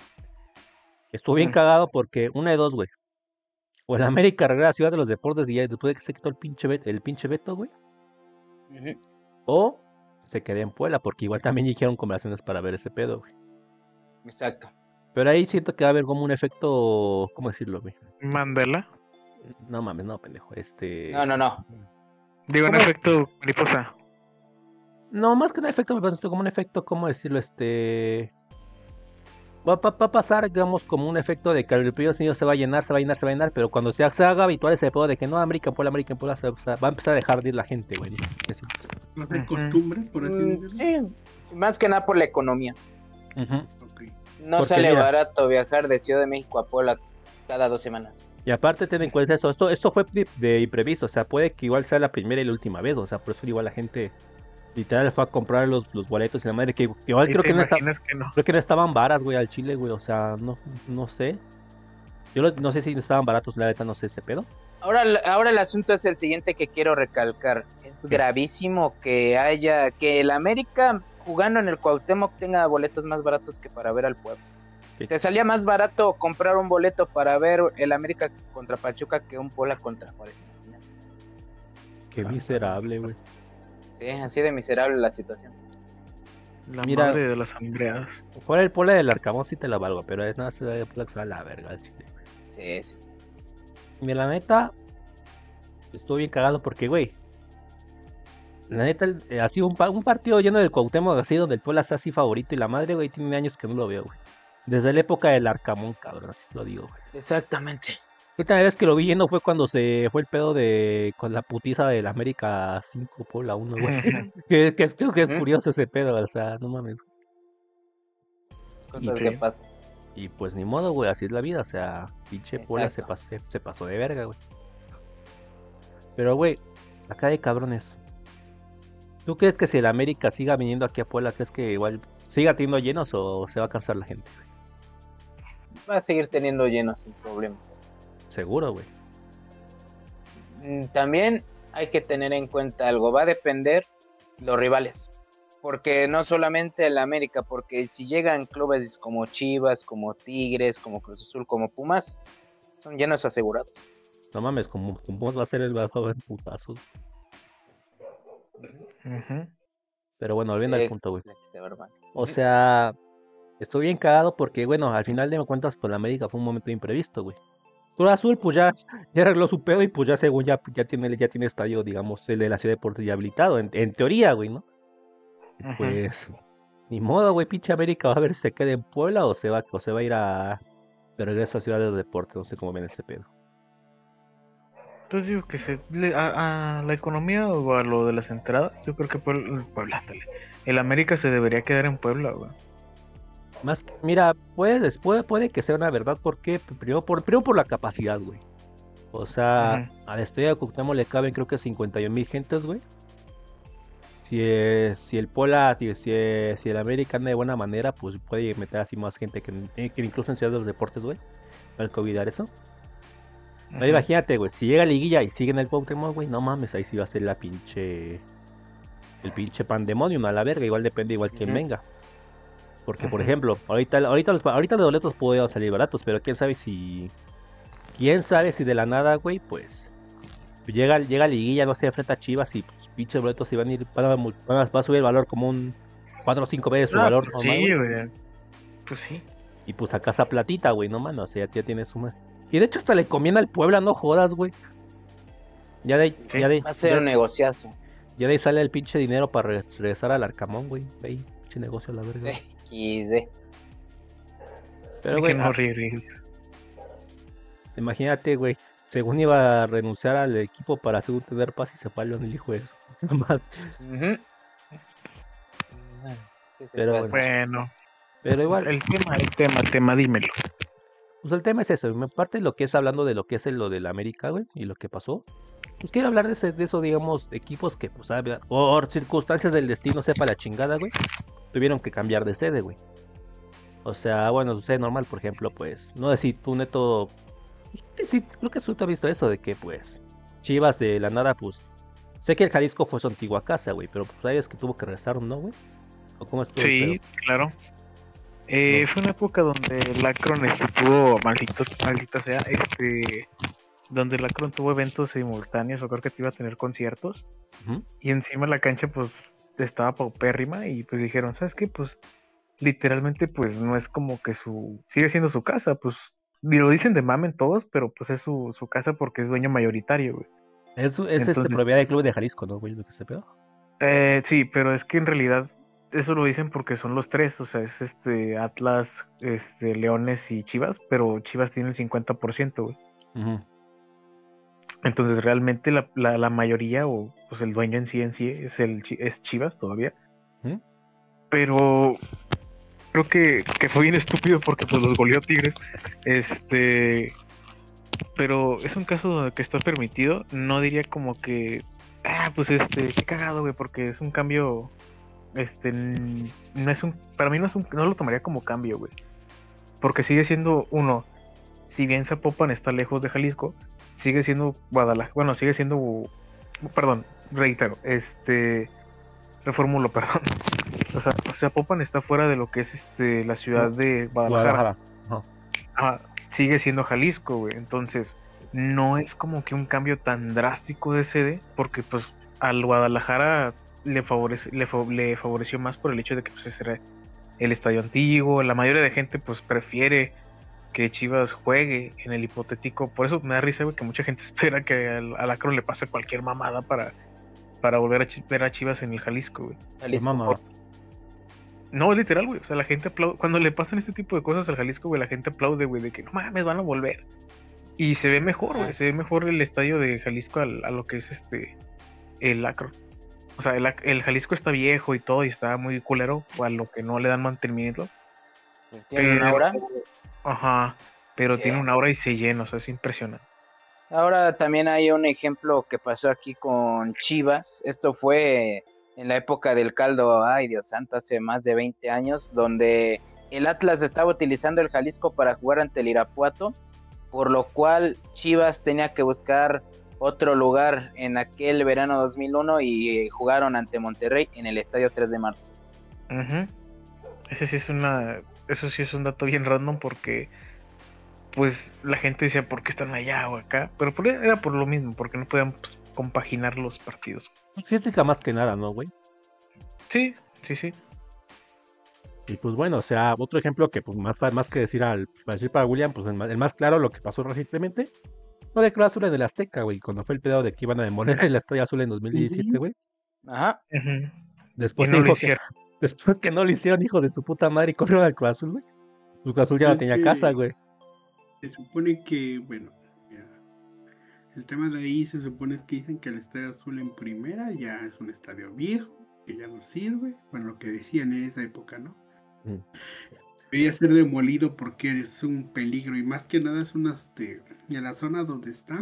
Estuvo bien Mm. cagado porque una de dos, güey. O el América regresa a Ciudad de los Deportes y ya después de que se quitó el pinche veto, el pinche veto, güey. Ujú. O se quedó en Puebla, porque igual también dijeron conversaciones para ver ese pedo, güey. Exacto. Pero ahí siento que va a haber como un efecto, ¿cómo decirlo, güey? Mandela. No mames, no, pendejo. Este. No, no, no. Digo, en ¿Cómo? efecto, mariposa. No, más que un efecto, me parece como un efecto, ¿cómo decirlo? Este. Va, va- va a pasar, digamos, como un efecto de que el primer sonido se va a llenar, se va a llenar, se va a llenar, pero cuando se, se haga habitual ese pedo de que no, América en Puebla, América en Puebla, se, o sea, va a empezar a dejar de ir la gente, güey. Que sí. No sé, Ujú. costumbre, por así Mm, decirlo. sí, más que nada por la economía. Ujú. Ok. No Porque sale mira. barato viajar de Ciudad de México a Puebla cada dos semanas. Y aparte, ten en cuenta eso, esto, esto fue de, de imprevisto, o sea, puede que igual sea la primera y la última vez, o sea, por eso igual la gente literal fue a comprar los, los boletos y la madre que igual ¿Y creo te que no está, imaginas que no? creo que no estaban varas, güey, al Chile, güey, o sea, no, no sé. Yo lo- no sé si estaban baratos, la neta no sé ese pedo. Ahora, el- ahora el asunto es el siguiente que quiero recalcar. Es ¿Qué? gravísimo que haya, que el América jugando en el Cuauhtémoc tenga boletos más baratos que para ver al Puebla. Sí. Te salía más barato comprar un boleto para ver el América contra Pachuca que un Puebla contra Juárez. Imagínate. Qué miserable, güey. Sí, así de miserable la situación. La Mira. madre de las hambreadas. Fuera el Puebla del Arcamón sí te la valgo, pero es nada, se va a se va a la verga al Chile. Sí, sí, sí. Mira, la neta, estuvo bien cagado porque, güey, la neta, el- eh, así un, pa- un partido lleno del Cuauhtémoc, así donde el Puebla sea así favorito y la madre, güey, tiene años que no lo veo, güey. Desde la época del Arcamón, cabrón, así lo digo, güey. Exactamente. La última vez que lo vi lleno fue cuando se fue el pedo de con la putiza del América cinco Puebla uno, güey. que, que creo que es Ujú. curioso ese pedo, o sea, no mames. Cosas Sí. que pasan. Y pues ni modo, güey, así es la vida, o sea, pinche Puebla se Exacto. pasó, se, se pasó de verga, güey. Pero, güey, acá hay cabrones. ¿Tú crees que si el América siga viniendo aquí a Puebla, crees que igual siga teniendo llenos o se va a cansar la gente? Va a seguir teniendo llenos sin problemas. Seguro, güey. Mm, También hay que tener en cuenta algo, va a depender los rivales, porque no solamente el América, porque si llegan clubes como Chivas, como Tigres, como Cruz Azul, como Pumas, son llenos asegurados. No mames, ¿cómo, cómo va a ser el va a haber putazos? Ujú. Pero bueno, volviendo al Eh, punto, güey. la que se va, hermano. O sea, estoy bien cagado porque, bueno, al final de cuentas, pues la América fue un momento imprevisto, güey. Cruz Azul, pues ya, ya arregló su pedo y pues ya según ya, ya tiene, ya tiene estadio, digamos, el de la Ciudad de Deportes ya habilitado, en, en teoría, güey, ¿no? Ujú. Pues, ni modo, güey, pinche América va a ver si se queda en Puebla o se va, o se va a ir a, de regreso a Ciudad de los Deportes, no sé cómo ven ese pedo. Entonces digo que se, le- a, a la economía o a lo de las entradas, yo creo que Puebla, Puebla, ándale. El América se debería quedar en Puebla, güey. Más, que- mira, puede, después puede que sea una verdad, porque primero por, primero por la capacidad, güey. O sea, Ujú. al estadio de Cuauhtémoc le caben creo que cincuenta y un mil gentes, güey. Si, eh, si el Puebla, si, si, eh, si el América anda de buena manera, pues puede meter así más gente que, eh, que incluso en Ciudad de los Deportes, güey. Para olvidar eso. Ahora Ujú. imagínate, güey, si llega a Liguilla y sigue en el Cuauhtémoc, güey, no mames, ahí sí va a ser la pinche... El pinche pandemonium a la verga, igual depende igual quién Ujú. venga. Porque, por Ujú. ejemplo, ahorita, ahorita, los, ahorita los boletos pueden salir baratos, pero quién sabe si... Quién sabe si de la nada, güey, pues... Llega, llega a Liguilla, no se enfrenta a Chivas y pues pinches boletos se van a ir, van a, mul- van a- va a subir el valor como un cuatro o cinco veces su Ah, valor pues normal, sí, güey. güey. Pues sí. Y pues a casa platita, güey, no mames, o sea, ya tiene su... ma- Y de hecho hasta le conviene al Puebla, no jodas, güey. Ya de, Sí. ya de, Va a ser ya- un negociazo. ya de ahí sale el pinche dinero para re- regresar al Arcamón, güey. Ahí, pinche negocio a la verga. Sí, equis de. Pero, Y güey, que no ah, regresa. imagínate, güey. Según iba a renunciar al equipo para según tener paz y se fue al León el hijo de eso. Nada más. Ujú. Bueno, ¿qué se Pero pasa? bueno. Bueno, Pero igual, el tema, el tema, el tema, dímelo. Pues el tema es eso, me parte lo que es hablando de lo que es el- lo del América, güey, y lo que pasó. Pues quiero hablar de, ese, de eso, digamos, de equipos que, pues, sabe, por circunstancias del destino, sepa la chingada, güey, tuvieron que cambiar de sede, güey. O sea, bueno, sucede normal, por ejemplo, pues, no sé si tú, Neto, pues, sí, creo que tú te has visto eso, de que, pues, Chivas de la nada, pues, sé que el Jalisco fue su antigua casa, güey, pero, pues, sabes que tuvo que regresar, ¿no, güey? ¿O cómo estuvo el Sí, pedo? claro. Eh, No. Fue una época donde el Akron este, tuvo, maldito, maldita sea, este, donde el Akron tuvo eventos simultáneos, o creo que te iba a tener conciertos, Ujú. y encima la cancha, pues, estaba paupérrima, y pues dijeron, ¿sabes qué? Pues, literalmente, pues, no es como que su, sigue siendo su casa, pues, y lo dicen de mamen todos, pero pues es su, su casa porque es dueño mayoritario, güey. Es, es este Entonces, propiedad del Club de Jalisco, ¿no, güey? Lo que se pedo. eh, sí, pero es que en realidad eso lo dicen porque son los tres, o sea, es este Atlas, este Leones y Chivas, pero Chivas tiene el cincuenta por ciento, güey. Ujú. Entonces realmente la, la, la mayoría o pues el dueño en sí en sí es el Chi- es Chivas todavía, ¿Mm? pero creo que, que fue bien estúpido porque pues los goleó Tigres, este, pero es un caso donde que está permitido, no diría como que ah, pues este, qué cagado, güey, porque es un cambio. Este, n- no es un, para mí no es un, no lo tomaría como cambio, güey. Porque sigue siendo uno, si bien Zapopan está lejos de Jalisco, sigue siendo Guadalajara, bueno, sigue siendo, perdón, reitero, este, reformulo, perdón. O sea, Zapopan está fuera de lo que es este la ciudad de Guadalajara. Guadalajara. Ajá. Ah, sigue siendo Jalisco, güey. Entonces, no es como que un cambio tan drástico de sede, porque pues al Guadalajara le favorece, le, fa- le favoreció más por el hecho de que pues ese era el estadio antiguo. La mayoría de gente pues prefiere que Chivas juegue en el hipotético. Por eso me da risa, güey, que mucha gente espera que al, al Akron le pase cualquier mamada para, para volver a chi- ver a Chivas en el Jalisco, güey. Pues Jalisco. mamá. No, es literal, güey. O sea, la gente aplaude. Cuando le pasan este tipo de cosas al Jalisco, güey, la gente aplaude, güey, de que no mames, van a volver. Y se ve mejor, güey. Ah. Se ve mejor el estadio de Jalisco al- a lo que es este. El Akron. O sea, el, Ac- el Jalisco está viejo y todo y está muy culero, o a lo que no le dan mantenimiento. Tiene Pero, una aura. ajá, pero Sí. tiene una aura y se llena, o sea, es impresionante. Ahora también hay un ejemplo que pasó aquí con Chivas. Esto fue en la época del caldo, ay Dios santo, hace más de veinte años, donde el Atlas estaba utilizando el Jalisco para jugar ante el Irapuato, por lo cual Chivas tenía que buscar otro lugar en aquel verano dos mil uno y eh, jugaron ante Monterrey en el Estadio tres de marzo. Ujú. Ese sí es una. Eso sí es un dato bien random porque. Pues la gente decía, ¿por qué están allá o acá? Pero por- era por lo mismo, porque no podían pues, compaginar los partidos. Física más que nada, ¿no, güey? Sí, sí, sí. Y pues bueno, o sea, otro ejemplo que pues más, pa- más que decir al para decir para William, pues el más, el más claro lo que pasó recientemente, lo de Cruz Azul en el Azteca, güey, cuando fue el pedo de que iban a demoler el Estadio Azul en dos mil diecisiete, güey. Ajá. Ujú. Y Después se no lo dijo que, hicieron. después que no lo hicieron, hijo de su puta madre, y corrieron al Cruz Azul, güey. El Cruz Azul ya no Es tenía que- casa, güey. Se supone que, bueno, mira, el tema de ahí se supone es que dicen que el Estadio Azul en primera ya es un estadio viejo, que ya no sirve, bueno, lo que decían en esa época, ¿no? Mm. Debía ser demolido porque es un peligro y más que nada es una, este, en la zona donde está,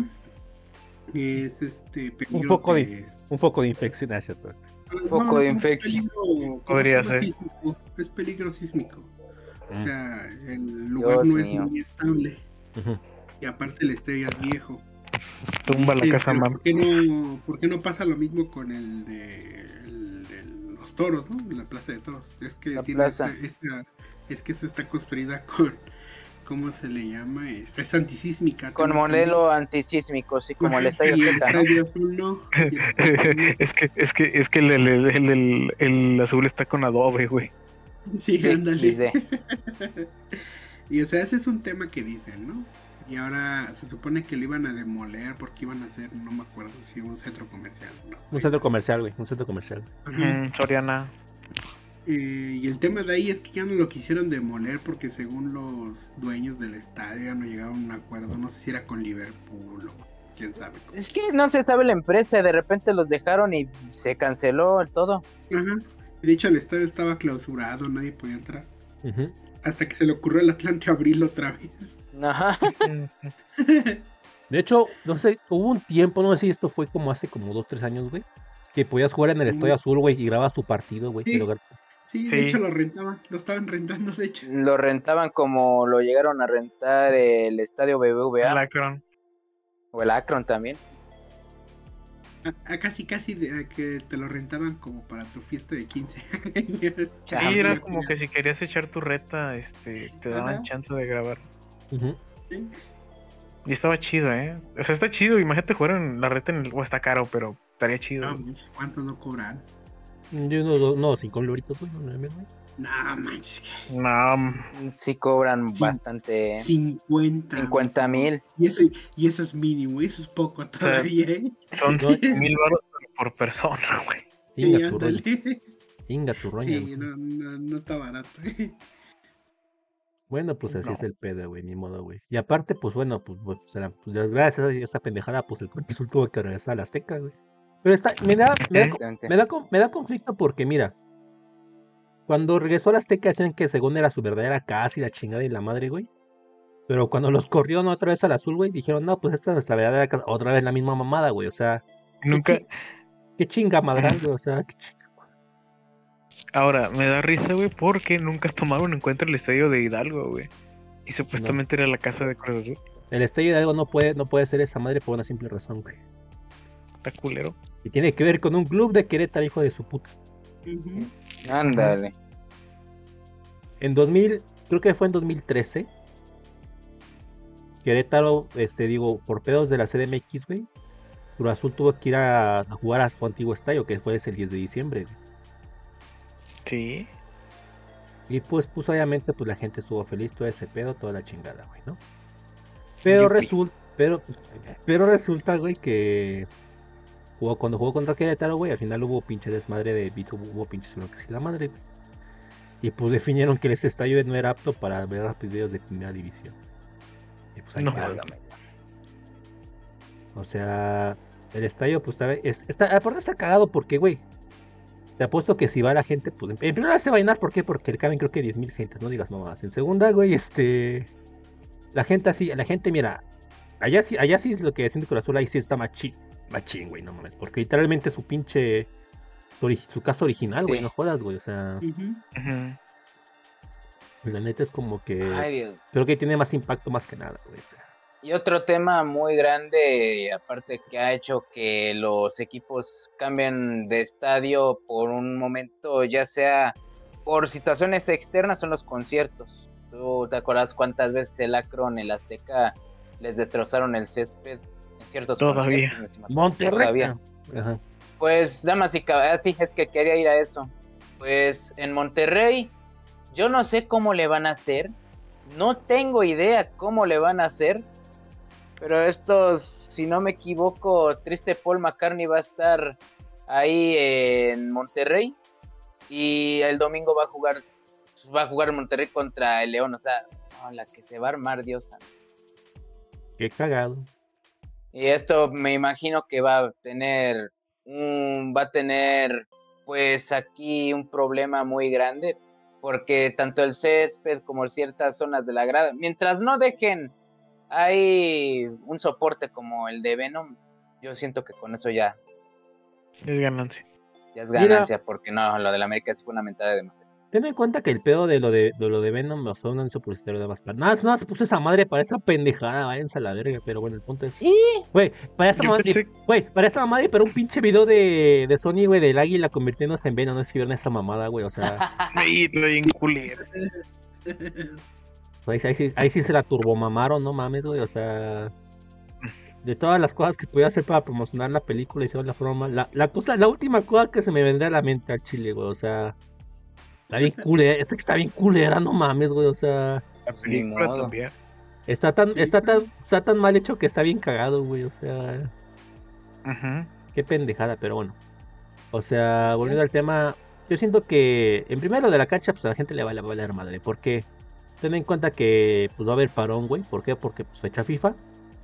es este peligro foco de- de- Un foco de infección hacia atrás. No, foco no, de es infección. peligro- ¿cómo Podría se llama? ser. Sísmico, es peligro sísmico. O Mm. sea, el lugar Dios no es mío. muy estable Ujú. y aparte el estadio es viejo. Tumba la Sí, casa, pero mam. ¿por qué, no, ¿Por qué no pasa lo mismo con el de, el de los toros, ¿no? La plaza de toros. Es que La tiene plaza. esa, esa- es que esa está construida con, ¿cómo se le llama? Esta es antisísmica. Con tengo modelo antisísmico, sí, como el entendido. Estadio Y el Azteca, ¿no? estadio azul no. y el estadio azul no. es que, es que, es que el, el, el, el- el azul está con adobe, güey. Sí, Sí, ándale. equis de. Y o sea, ese es un tema que dicen, ¿no? Y ahora se supone que lo iban a demoler porque iban a hacer, no me acuerdo si un centro comercial. ¿no? Un centro comercial, güey. Un centro comercial. Ajá. Ujú, Soriana. Eh, y el tema de ahí es que ya no lo quisieron demoler porque según los dueños del estadio ya no llegaron a un acuerdo, no sé si era con Liverpool o quién sabe. Es que no se sabe la empresa, de repente los dejaron y se canceló el todo. Ajá. De hecho el estadio estaba clausurado, nadie podía entrar. Ujú. Hasta que se le ocurrió al Atlante abrirlo otra vez. Ajá. De hecho, no sé, hubo un tiempo, no sé si esto fue como hace como dos, tres años, güey, que podías jugar en el Estadio Azul, güey, y grababas tu partido, güey. Sí. Pero... Sí, Sí. de hecho lo rentaban, lo estaban rentando, de hecho. Lo rentaban como lo llegaron a rentar el estadio B B V El A Akron. o el Akron también. A, a casi casi de, a que te lo rentaban como para tu fiesta de quince años. Sí, Ajá. era como que si querías echar tu reta, este, te daban Ajá. chance de grabar. Ujú. Sí. Y estaba chido, ¿eh? O sea, está chido. Imagínate jugar en la reta en el... O está caro, pero estaría chido. No, manches, ¿cuánto no cobran? Yo no, no, no, cinco gloritos, güey, no, no, no, no. No, manches. No, mm, Sí cobran Sí. bastante. ¿eh? cincuenta. cincuenta mil. Y eso, y eso es mínimo, eso es poco todavía, ¿eh? son No, mil baros por persona, güey. Sí, Inga tu roña, ándale. inga tu roña, Sí, güey. no, no, no está barato, ¿eh? Bueno, pues así No. es el pedo, güey, ni modo, güey. Y aparte, pues bueno, pues, pues, será- pues, ya gracias a esa pendejada, pues el Cruz Azul tuvo que regresar a la Azteca, güey. Pero está, me da, me da, Exactamente. me da, con- me da conflicto porque, mira, cuando regresó a la Azteca decían que según era su verdadera casa y la chingada y la madre, güey. Pero cuando los corrió, ¿no? Otra vez al azul, güey, dijeron, no, pues esta es nuestra verdadera casa. Otra vez la misma mamada, güey, o sea, qué, Nunca. chi- qué chinga madral, güey, o sea, qué chinga. Ahora, me da risa, güey, porque nunca tomaron en cuenta el estadio de Hidalgo, güey. Y supuestamente era la casa de Cruz Azul. El Estadio de algo no puede, no puede ser esa madre por una simple razón, güey. Está culero. Y tiene que ver con un club de Querétaro, hijo de su puta. Ujú. Ándale. En dos mil, creo que fue en dos mil trece, Querétaro, este, digo, por pedos de la C D M X, güey, Cruz Azul tuvo que ir a, a jugar a su antiguo estadio, que fue ese el diez de diciembre, güey. Sí. Y pues, pues obviamente, pues la gente estuvo feliz, todo ese pedo, toda la chingada, güey, ¿no? Pero Yupi. resulta, pero, pero resulta, güey, que jugó, cuando jugó contra Querétaro, güey, al final hubo pinche desmadre de Vito, hubo pinches bloques y la madre, güey. Y pues definieron que ese estadio no era apto para ver los videos de primera división. Y pues ahí No. quedó. Válgame. O sea, el estadio, pues está, es, está, aparte está cagado porque, güey, te apuesto que si va la gente, pues en primera lugar se va a llenar, ¿por qué? Porque le caben creo que diez mil gentes, no digas mamadas. En segunda, güey, este, la gente así, la gente, mira, allá sí, allá sí es lo que siente Cruz Azul, ahí sí está machín, machín, güey, no mames, porque literalmente su pinche, su, ori- su casa original, güey, Sí. no jodas, güey, o sea, Ujú. Ujú. la neta es como que, Ay, Dios. creo que tiene más impacto más que nada, güey, o sea. Y otro tema muy grande, aparte que ha hecho que los equipos cambien de estadio por un momento, ya sea por situaciones externas, son los conciertos. ¿Tú te acuerdas cuántas veces el Akron, el Azteca, les destrozaron el césped en ciertos Todavía. conciertos? mi estimado? Monterrey. Todavía. Ajá. Pues, damas y caballeros, sí, es que quería ir a eso. Pues en Monterrey, yo no sé cómo le van a hacer, no tengo idea cómo le van a hacer, pero estos, si no me equivoco, Triste Paul McCartney va a estar ahí en Monterrey y el domingo va a jugar, va a jugar Monterrey contra el León, o sea, no, la que se va a armar, Dios santo. Qué cagado. Y esto me imagino que va a tener un, va a tener pues aquí un problema muy grande, porque tanto el césped como ciertas zonas de la grada, mientras no dejen ahí un soporte como el de Venom, yo siento que con eso ya, Es ganancia. ya es Mira. ganancia, porque no, lo del América sí fue una mentada de madre. Ten en cuenta que el pedo de lo de, de lo de Venom me fue un anuncio publicitario de Vascar. Nada, nada, se puso esa madre para esa pendejada, váyanse a la verga, pero bueno, el punto es. Sí, Güey, para esa Yo madre, pensé- güey, para esa mamada, pero un pinche video de, de Sony, güey, del águila convirtiéndose en Venom, no es que vieron esa mamada, güey, o sea, Ahí lo bien culero. ahí, ahí sí, ahí sí se la turbomamaron, no mames, güey, o sea, de todas las cosas que podía hacer para promocionar la película, hicieron la forma, la, la cosa, la última cosa que se me vendría a la mente al chile, güey, o sea, está bien culera, este que está bien culera, no mames, güey, o sea, La película modo. también. está tan, está tan, está tan mal hecho que está bien cagado, güey, o sea, Ujú. qué pendejada, pero bueno. O sea, volviendo al tema, yo siento que en primero de la cancha, pues a la gente le va a valer madre. ¿Por qué? Ten en cuenta que pues va a haber parón, güey. ¿Por qué? Porque pues fecha FIFA.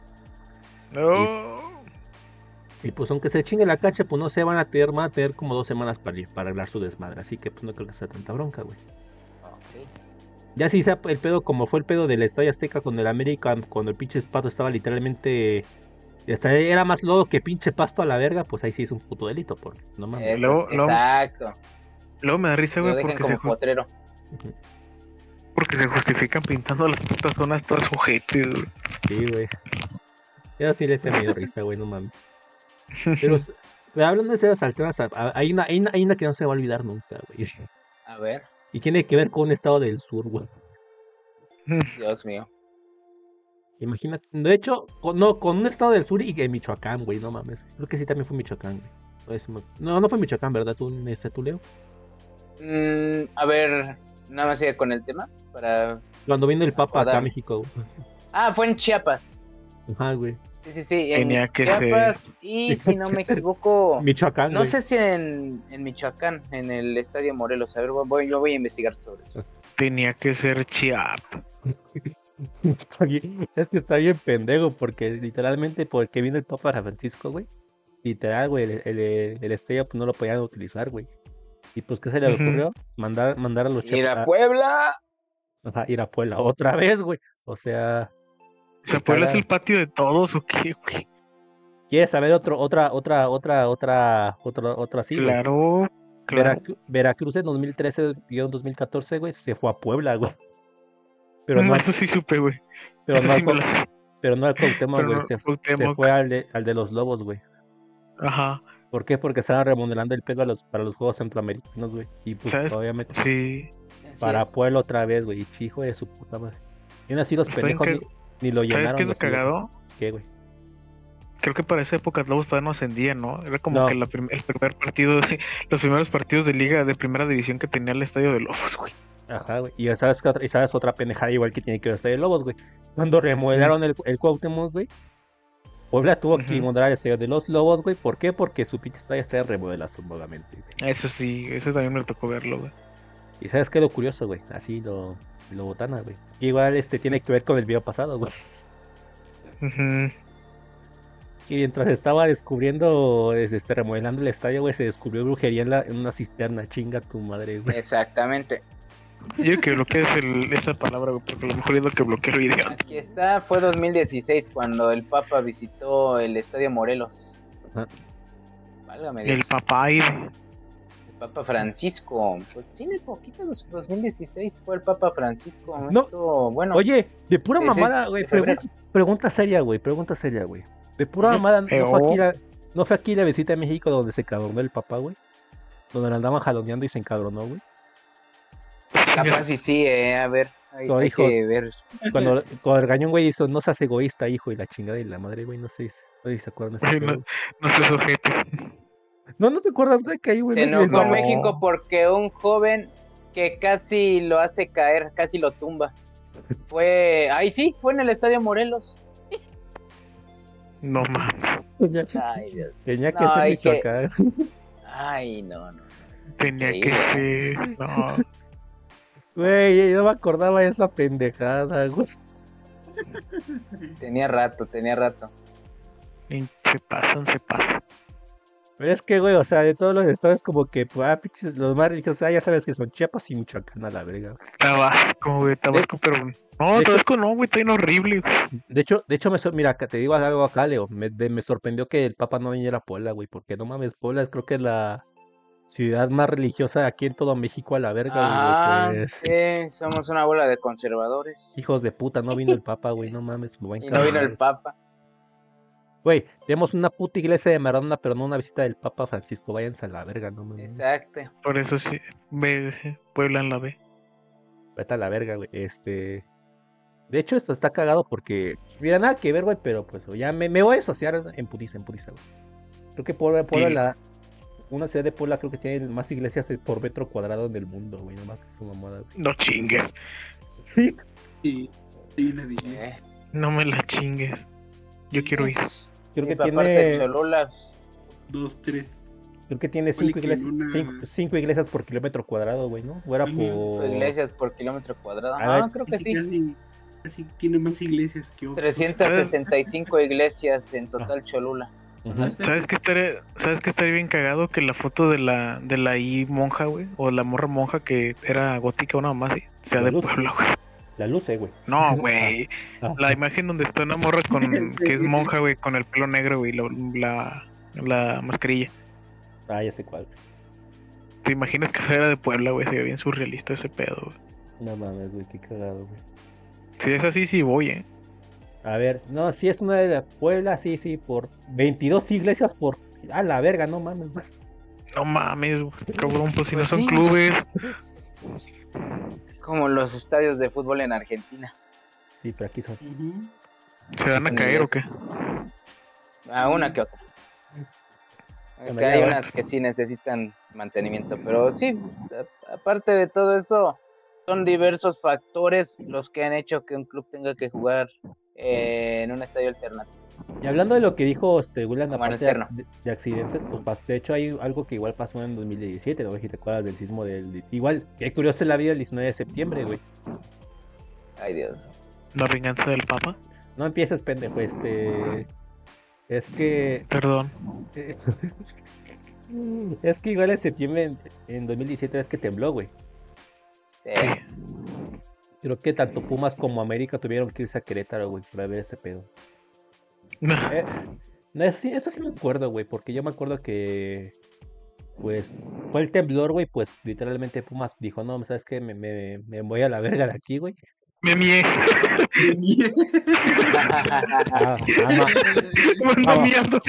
No. Y pues aunque se chingue la cancha, pues no se van a tener, van a tener como dos semanas para, para arreglar su desmadre. Así que pues no creo que sea tanta bronca, güey. ok. Ya sí sea el pedo como fue el pedo del Estadio Azteca con el América, cuando el pinche pasto estaba literalmente... Hasta era más lodo que pinche pasto a la verga, pues ahí sí es un puto delito, porque no mames. Eso Luego- es, luego- exacto. Luego me da risa, Lo güey, dejen porque como se, ju- potrero. Ujú. porque se justifican pintando las putas zonas todas ojetes, güey. Sí, güey. Yo sí le he tenido risa, güey, no mames. Pero, s- pero hablando de esas alternas, a- a- hay una, hay una, hay una que no se va a olvidar nunca, güey. A ver, Y tiene que ver con un estado del sur, güey. Dios mío. Imagínate. De hecho, con, no, con un estado del sur y en Michoacán, güey, no mames. Creo que sí también fue Michoacán, güey. O es mo- No, no fue Michoacán, ¿verdad? ¿Tú, este, tú Leo? Mm, a ver, nada más sigue con el tema para... Cuando vino el Papa acá a Acordarme. México, güey. Ah, fue en Chiapas. Ajá, güey. Sí, sí, sí, en Tenía que Chiapas y si no que me ser equivoco, Michoacán, no güey. sé si en, en Michoacán, en el Estadio Morelos. A ver, voy, yo voy a investigar sobre eso. Tenía que ser Chiap. Está bien- es que está bien pendejo, porque literalmente, porque vino el Papa Francisco, güey. Literal, güey, el, el, el Estrella pues no lo podían utilizar, güey. Y pues, ¿qué se le Ujú. ocurrió? Mandar, mandar a los Ir chefs a a, Puebla. ajá, ir a Puebla otra vez, güey. O sea, O sea, qué ¿Puebla es cagada. el patio de todos o qué, güey? ¿Quieres saber otro, otra, otra, otra, otra, otra, otra así, güey? Claro, claro. Veracru- Veracruz en dos mil trece y dos mil catorce, güey, se fue a Puebla, güey. Pero Mm, no, al- eso sí supe, güey. pero Eso no, sí al, me Cuau- lo sé. pero no al Cuauhtémoc, Pero güey. no, Se, fu- se Cuauhtémoc. fue al de, al de los Lobos, güey. Ajá. ¿Por qué? Porque estaban remodelando el pedo a los, para los Juegos Centroamericanos, güey. Y pues, ¿Sabes? obviamente, Sí. Así para es. Puebla otra vez, güey. Y hijo de su puta madre. Y aún así los Está bien pendejos ni, ni lo ¿Sabes llenaron. qué es lo los hijos. cagado? ¿Qué, güey? Creo que para esa época Lobos todavía no ascendían, ¿no? Era como No. que la prim- el primer partido, de, los primeros partidos de liga de primera división que tenía el estadio de Lobos, güey. Ajá, güey. Y ya sabes, que otra, y sabes otra pendejada igual que tiene que ver de Lobos, güey. Cuando remodelaron el, el Cuauhtémoc, güey. Puebla tuvo que Ujú. remodelar el estadio de los Lobos, güey. ¿Por qué? Porque su pinche estadio está remodelado nuevamente, güey. Eso sí, eso también me tocó verlo, güey. Y sabes qué es lo curioso, güey. Así lo, lo botana, güey. Igual este tiene que ver con el video pasado, güey. Ujú. Y mientras estaba descubriendo, este, remodelando el estadio, güey, se descubrió brujería en, la, en una cisterna. Chinga tu madre, güey. Exactamente. Yo creo que bloquees el, esa palabra, güey, porque a lo mejor es lo que bloquea el video. Aquí está, fue dos mil dieciséis cuando el Papa visitó el Estadio Morelos. Ajá. Válgame Dios. El papá y El Papa Francisco, pues tiene poquito, dos- 2016 fue el Papa Francisco. No. Esto, bueno, Oye, de pura Sí, sí, mamada, de güey. febrero. Pregunta, pregunta seria, güey. Pregunta seria, güey. De pura Ujú. mamada, ¿no Eh, fue, aquí oh. la, ¿no fue aquí la visita a México donde se cabronó el papá, güey? Donde le andaban jaloneando y se encabronó, güey. capaz y sí, eh, a ver, hay, No, hay hijo. que ver. Cuando, cuando el gañón, güey, hizo, no seas egoísta, hijo, y la chingada y la madre, güey, no sé, no sé si se acuerdan de ese Ay, pedo. no, no se sujete. No, no te acuerdas, güey, que ahí, güey, Se ves el enojó en papá- No. México porque un joven que casi lo hace caer, casi lo tumba. Fue, ahí sí, fue en el Estadio Morelos. No mames. Tenía, Ay, Dios. tenía que No, ser hay que- Michoacán. Ay, no, no. no, es Tenía que increíble. ser. No. Güey, yo no me acordaba de esa pendejada, güey. Sí. Tenía rato, tenía rato. Se pasan, se pasan. Pero es que, güey, o sea, de todos los estados, como que, pues, ah, pinches, los más ricos, o sea, ya sabes que son Chiapas y Michoacán a la verga. Tabasco, güey, Tabasco, pero. No, de hecho- Tabasco no, güey, está bien horrible, güey. De hecho, de hecho, me sor- mira, que te digo algo acá, Leo, me, de- me sorprendió que el Papa no viniera a Puebla, güey, porque no mames, Puebla es- creo que es la ciudad más religiosa aquí en todo México a la verga, Ah, güey, pues, sí, somos una bola de conservadores. hijos de puta, no vino el Papa, güey, no mames, me voy a Y no vino el encabronar. Papa. Güey, tenemos una puta iglesia de Maradona, pero no una visita del Papa Francisco, váyanse a la verga, no mames. Exacto. Por eso sí, ve Puebla en la B. Vete a la verga, güey. Este. De hecho, esto está cagado porque. Mira, nada que ver, güey, pero pues ya me, me voy a asociar en putiza, en putiza, güey. Creo que Puebla, Puebla Sí. la. Una ciudad de Puebla creo que tiene más iglesias por metro cuadrado del mundo, güey. Nomás que su mamada, güey. No chingues. Sí. Sí, sí, una dije. Eh, No me la chingues. Yo quiero ir. Creo y que pa' parte de tiene. Cholula, Dos, tres. Creo que tiene Ponle cinco que iglesias. en una- Cinco, cinco iglesias por kilómetro cuadrado, güey, ¿no? O era Ujú. por. iglesias por kilómetro cuadrado. A ver, Ah, creo que Casi, sí. casi, casi tiene más iglesias que otros. trescientas sesenta y cinco iglesias en total Cholula. Ujú. ¿Sabes qué estaría, ¿sabes qué estaría bien cagado? Que la foto de la de la I monja, güey, o la morra monja que era gótica, una mamá así, sea La de luz, Puebla, güey. La luce, güey. No, güey. Ah, La imagen donde está una morra con Sí. que es monja, güey, con el pelo negro, güey, la, la, la mascarilla. ah, ya sé cuál. ¿Te imaginas que fuera de Puebla, güey? Sería bien surrealista ese pedo, güey. No mames, güey, qué cagado, güey. Si es así, sí voy, eh. A ver, no, si es una de la Puebla, sí, sí, por veintidós iglesias por... A la verga, no mames, güey. No mames, güey, cabrón, pues si no Pues son sí. clubes. Como los estadios de fútbol en Argentina. Sí, pero aquí son... Ujú. ¿Se van a Son caer o qué? A una que otra. Bueno, Que ya hay va. unas que sí necesitan mantenimiento, pero sí, a- aparte de todo eso, son diversos factores los que han hecho que un club tenga que jugar eh, en un estadio alternativo. Y hablando de lo que dijo este William, Como en el aparte de, Terno. de- de accidentes, pues pas- de hecho hay algo que igual pasó en dos mil diecisiete, ¿no? Si te acuerdas del sismo del... de- Igual, qué curioso es la vida del diecinueve de septiembre, güey. Ay, Dios. La venganza del Papa. No empieces, pendejo, este... Es que... Perdón. Es que igual en septiembre, en, en dos mil diecisiete, es que tembló, güey. Sí. Sí. Creo que tanto Pumas como América tuvieron que irse a Querétaro, güey, para ver ese pedo. Eh, no, eso sí, eso sí me acuerdo, güey, porque yo me acuerdo que, pues, fue el temblor, güey, pues, literalmente Pumas dijo, no, ¿sabes qué? Me, me, me voy a la verga de aquí, güey. Me mié. De miedo. Ah, ama, Me ando Vamos. miando.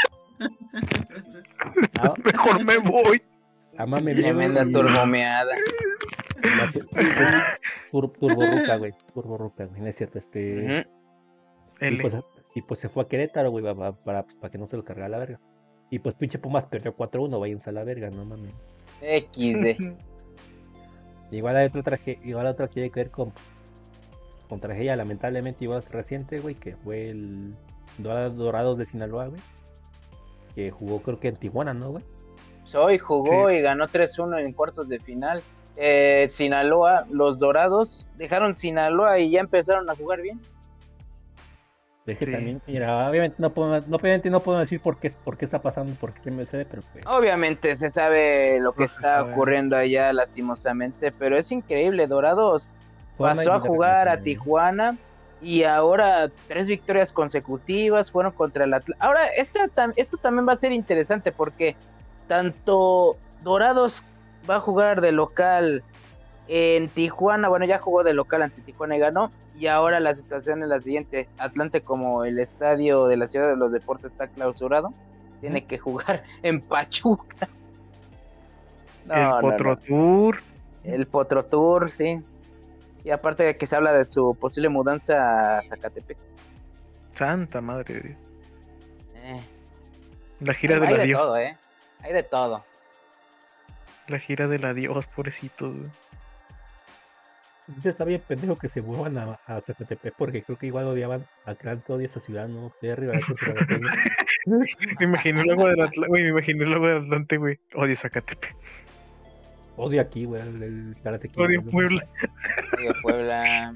ah, Mejor me voy. ama me miedo Tremenda y- turbomeada. la tu- tur- turborruca, güey, turborruca, güey, no es cierto, este... Ujú. Y L. pues, y pues se fue a Querétaro, güey, pa- pa- para, para que no se lo cargara la verga. Y pues pinche Pumas perdió cuatro uno, váyanse a la verga, no mames. equis de. Igual hay otra tragedia, igual otra que tiene que ver con, con tragedia lamentablemente igual reciente, güey, que fue el Dora- Dorados de Sinaloa, güey. Que jugó creo que en Tijuana, ¿no, güey? Hoy jugó Sí. y ganó tres uno en cuartos de final. Eh, Sinaloa, los Dorados dejaron Sinaloa y ya empezaron a jugar bien. Es que Sí. también, mira, obviamente no puedo, no, obviamente no puedo decir por qué, por qué está pasando, por qué me sucede, pero pues. Obviamente se sabe lo que No se está sabe. ocurriendo allá lastimosamente, pero es increíble. Dorados forma pasó a y de jugar a regreso, Tijuana y ahora tres victorias consecutivas fueron contra el Atlas. Ahora, esta, tam- esto también va a ser interesante porque tanto Dorados va a jugar de local en Tijuana, bueno, ya jugó de local ante Tijuana y ganó, y ahora la situación es la siguiente: Atlante, como el estadio de la Ciudad de los Deportes está clausurado, tiene que jugar en Pachuca. No, el no, Potro no. Tour. El Potro Tour, sí. Y aparte de que se habla de su posible mudanza a Zacatepec. Santa madre de Dios. Eh, La gira hay del hay de adiós. todo, ¿eh? Hay de todo. La gira del adiós, pobrecitos. güey. Ya está bien pendejo que se muevan a, a Zacatepec porque creo que igual odiaban a Cranto, odia esa ciudad, ¿no? Estoy arriba de esa norteño. Me imaginé luego del Atlante, güey, me imaginé luego del Atlante, güey. Odio Zacatepec. Odio aquí, güey, el, el Karate Kid, Odio güey. Puebla. Digo, Puebla.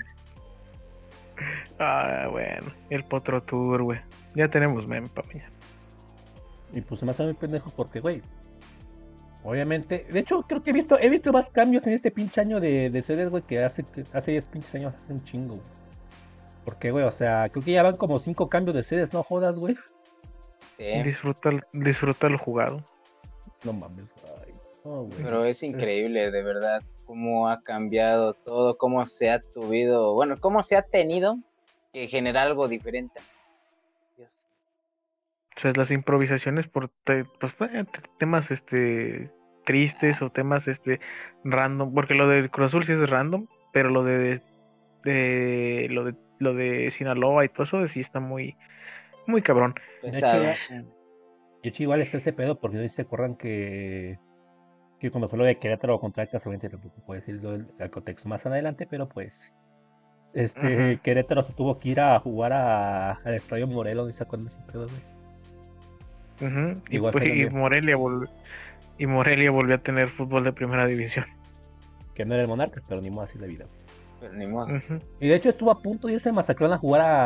Ah, bueno. El Potro Tour, güey. Ya tenemos meme para mañana. Y pues se me hace muy pendejo porque, güey, obviamente, de hecho creo que he visto, he visto más cambios en este pinche año de, de sedes, güey, que hace, que hace diez pinches años, hace un chingo, güey. Porque, güey, o sea, creo que ya van como cinco cambios de sedes, no jodas, güey. Sí, Disfruta, disfruta lo jugado. No mames, güey. No, güey. pero es increíble, de verdad, cómo ha cambiado todo, cómo se ha tuvido, bueno, cómo se ha tenido que generar algo diferente. Dios. O sea, las improvisaciones por te- pues, eh, te- temas este tristes o temas este random, porque lo del Cruz Azul sí es random, pero lo de, de lo de lo de Sinaloa y todo eso sí está muy muy cabrón. Pesado. ya- Sí. De hecho, igual está ese pedo porque no sé si se acuerdan que, que cuando fue lo de Querétaro contra el casualmente puedo decirlo el, el contexto más adelante, pero pues este Ajá. Querétaro se tuvo que ir a jugar a, al Estadio Morelos, ¿no se acuerdan de ese pedo, güey? Ujú. Y, Igual pues, fue lo y mismo. Morelia volvió y Morelia volvió a tener fútbol de primera división. Que no era el Monarcas, pero ni modo así la vida. Pero ni modo. Ujú. Y de hecho estuvo a punto de irse a Mazatlán a jugar a,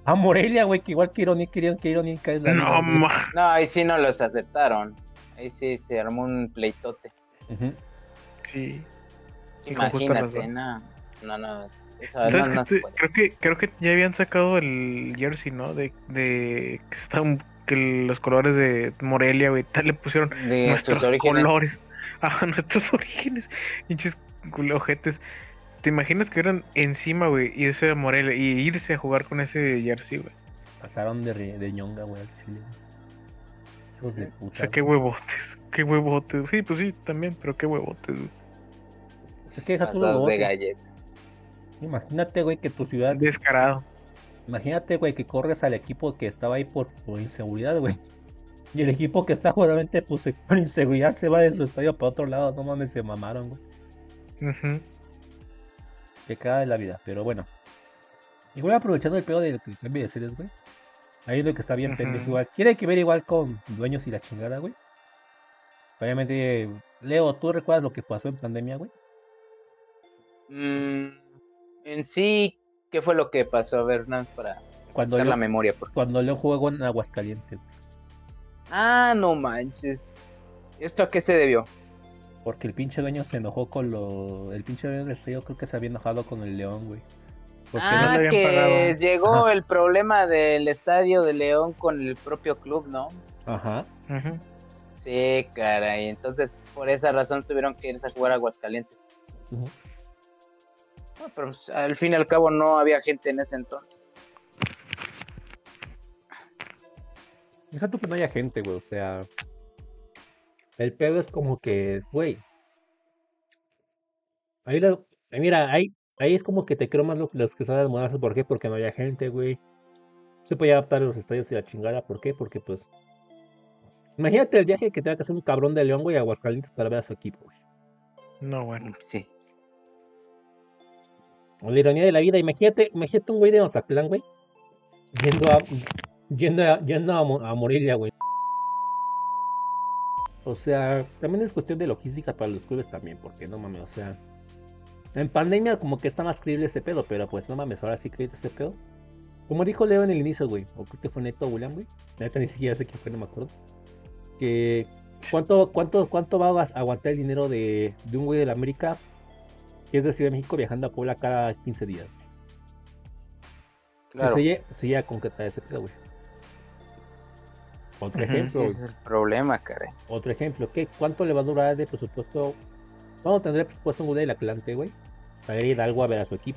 A Morelia, güey, que igual que Ironi querían que Ironi cae la No, liga, güey. ma. No, ahí sí no los aceptaron. Ahí sí se armó un pleitote. Ujú. Sí. Y con justa Imagínate, razón. no. No, no. Eso ¿Sabes no, qué no se estoy- puede. creo que creo que ya habían sacado el jersey, ¿no? De, de que están que los colores de Morelia, güey, tal le pusieron De nuestros sus orígenes. colores a nuestros orígenes, pinches culojetes. ¿Te imaginas que eran encima, güey, y ese era Morelia y irse a jugar con ese jersey, güey? Pasaron de, re- de ñonga, güey, al Chile. Hijos de O puta. sea, qué güey. huevotes, qué huevotes. Sí, pues sí, también, pero qué huevotes, güey. Es que deja tú los Pasados de huevotes. galleta. Imagínate, güey, que tu ciudad. Descarado. Imagínate, güey, que corres al equipo que estaba ahí por, por inseguridad, güey. Y el equipo que está justamente pues, por inseguridad se va de su estadio para otro lado. No mames, se mamaron, güey. Ujú. Que cada de la vida, pero bueno. Igual aprovechando el pedo del del cambio de series, güey. Ahí lo que está bien Ujú. pendejo igual. Tiene que ver igual con dueños y la chingada, güey. Obviamente, Leo, ¿tú recuerdas lo que pasó en pandemia, güey? Mm, en sí, ¿qué fue lo que pasó? A ver, nada más para Cuando buscar la Leo, memoria. Porque... cuando Leo jugó en Aguascalientes. Ah, no manches. ¿Esto a qué se debió? Porque el pinche dueño se enojó con lo... El pinche dueño del estadio creo que se había enojado con el León, güey. Porque no Ah, le habían que pagado. llegó Ajá. el problema del estadio de León con el propio club, ¿no? no... Ajá. Ujú. Sí, caray. Entonces, por esa razón tuvieron que irse a jugar a Aguascalientes. Ujú. No, pero pues, al fin y al cabo no había gente en ese entonces. Deja tú que no haya gente, güey. O sea... El pedo es como que, güey. Ahí lo... ahí mira, ahí, ahí es como que te creo más lo- los que son las modas. ¿Por qué? Porque no había gente, güey. Se podía adaptar a los estadios y la chingada. ¿Por qué? Porque pues... Imagínate el viaje que tenga que hacer un cabrón de León, güey, a Aguascalientes para ver a su equipo, güey. No, bueno. Sí. O la ironía de la vida, imagínate, imagínate un güey de Ozatlán, güey. Yendo a, yendo a, yendo a, Mo- a Morelia, güey. O sea, también es cuestión de logística para los clubes también, porque no mames, o sea. En pandemia como que está más creíble ese pedo, pero pues no mames, ahora sí creíste este pedo. Como dijo Leo en el inicio, güey, o creo que fue Neto William, güey. La neta ni siquiera sé quién fue, no me acuerdo. Que cuánto, cuánto, cuánto va a aguantar el dinero de, de un güey de la América que es de Ciudad de México viajando a Puebla cada quince días. Claro. Se llega, se llega a concretar ese pedo, güey. Otro Ujú. ejemplo, Ese es el problema, caray. otro ejemplo, ¿qué, ¿cuánto le va a durar de presupuesto? ¿Cuándo tendrá presupuesto un güey del Atlante, güey? Para ir a algo a ver a su equipo.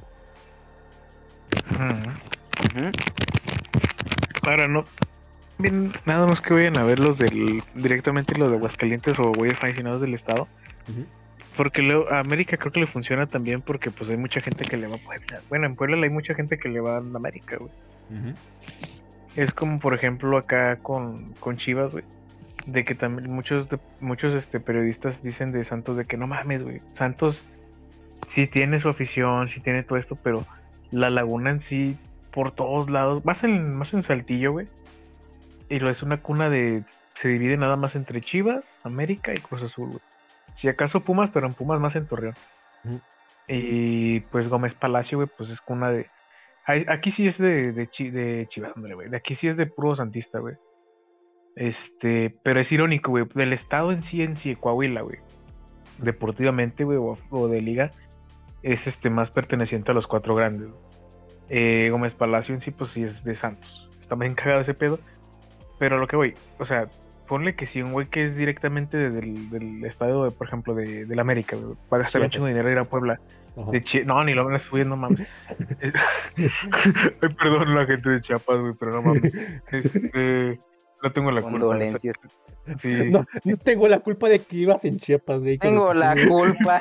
Ujú. Ujú. Ahora no. Bien, nada más que vayan a ver los del directamente los de Aguascalientes o güeyes fascinados del estado. Ujú. Porque luego a América creo que le funciona también porque pues hay mucha gente que le va a Puebla. Bueno, en Puebla hay mucha gente que le va a América, güey. Ujú. Es como por ejemplo acá con, con Chivas, güey. De que también muchos de- muchos este periodistas dicen de Santos de que no mames, güey. Santos sí tiene su afición, sí tiene todo esto, pero la laguna en sí, por todos lados, más en, más en Saltillo, güey. Y lo es una cuna de. Se divide nada más entre Chivas, América y Cruz Azul, güey. Si acaso Pumas, pero en Pumas más en Torreón. Ujú. Y pues Gómez Palacio, güey, pues es cuna de. Ay, aquí sí es de, de, Chi- de Chivas, hombre, güey. De aquí sí es de puro santista, güey. Este, pero es irónico, güey. Del estado en sí, en sí, Coahuila, güey. Deportivamente, güey, o, o de liga, es este más perteneciente a los cuatro grandes. güey. Eh, Gómez Palacio en sí, pues sí es de Santos. Está bien cagado ese pedo. Pero a lo que voy, o sea, ponle que si un güey que es directamente desde el del estadio, de, por ejemplo, de, del América, güey, va a gastar un Chiapas. chingo de dinero ir a Puebla. Ajá. De Chi- no, ni lo van a subir, no mames. Ay, perdón la gente de Chiapas, güey, pero no mames. Este, no tengo la culpa. Condolencias. Sí. No, no tengo la culpa de que ibas en Chiapas, güey. hijo de Tengo tu la madre. culpa.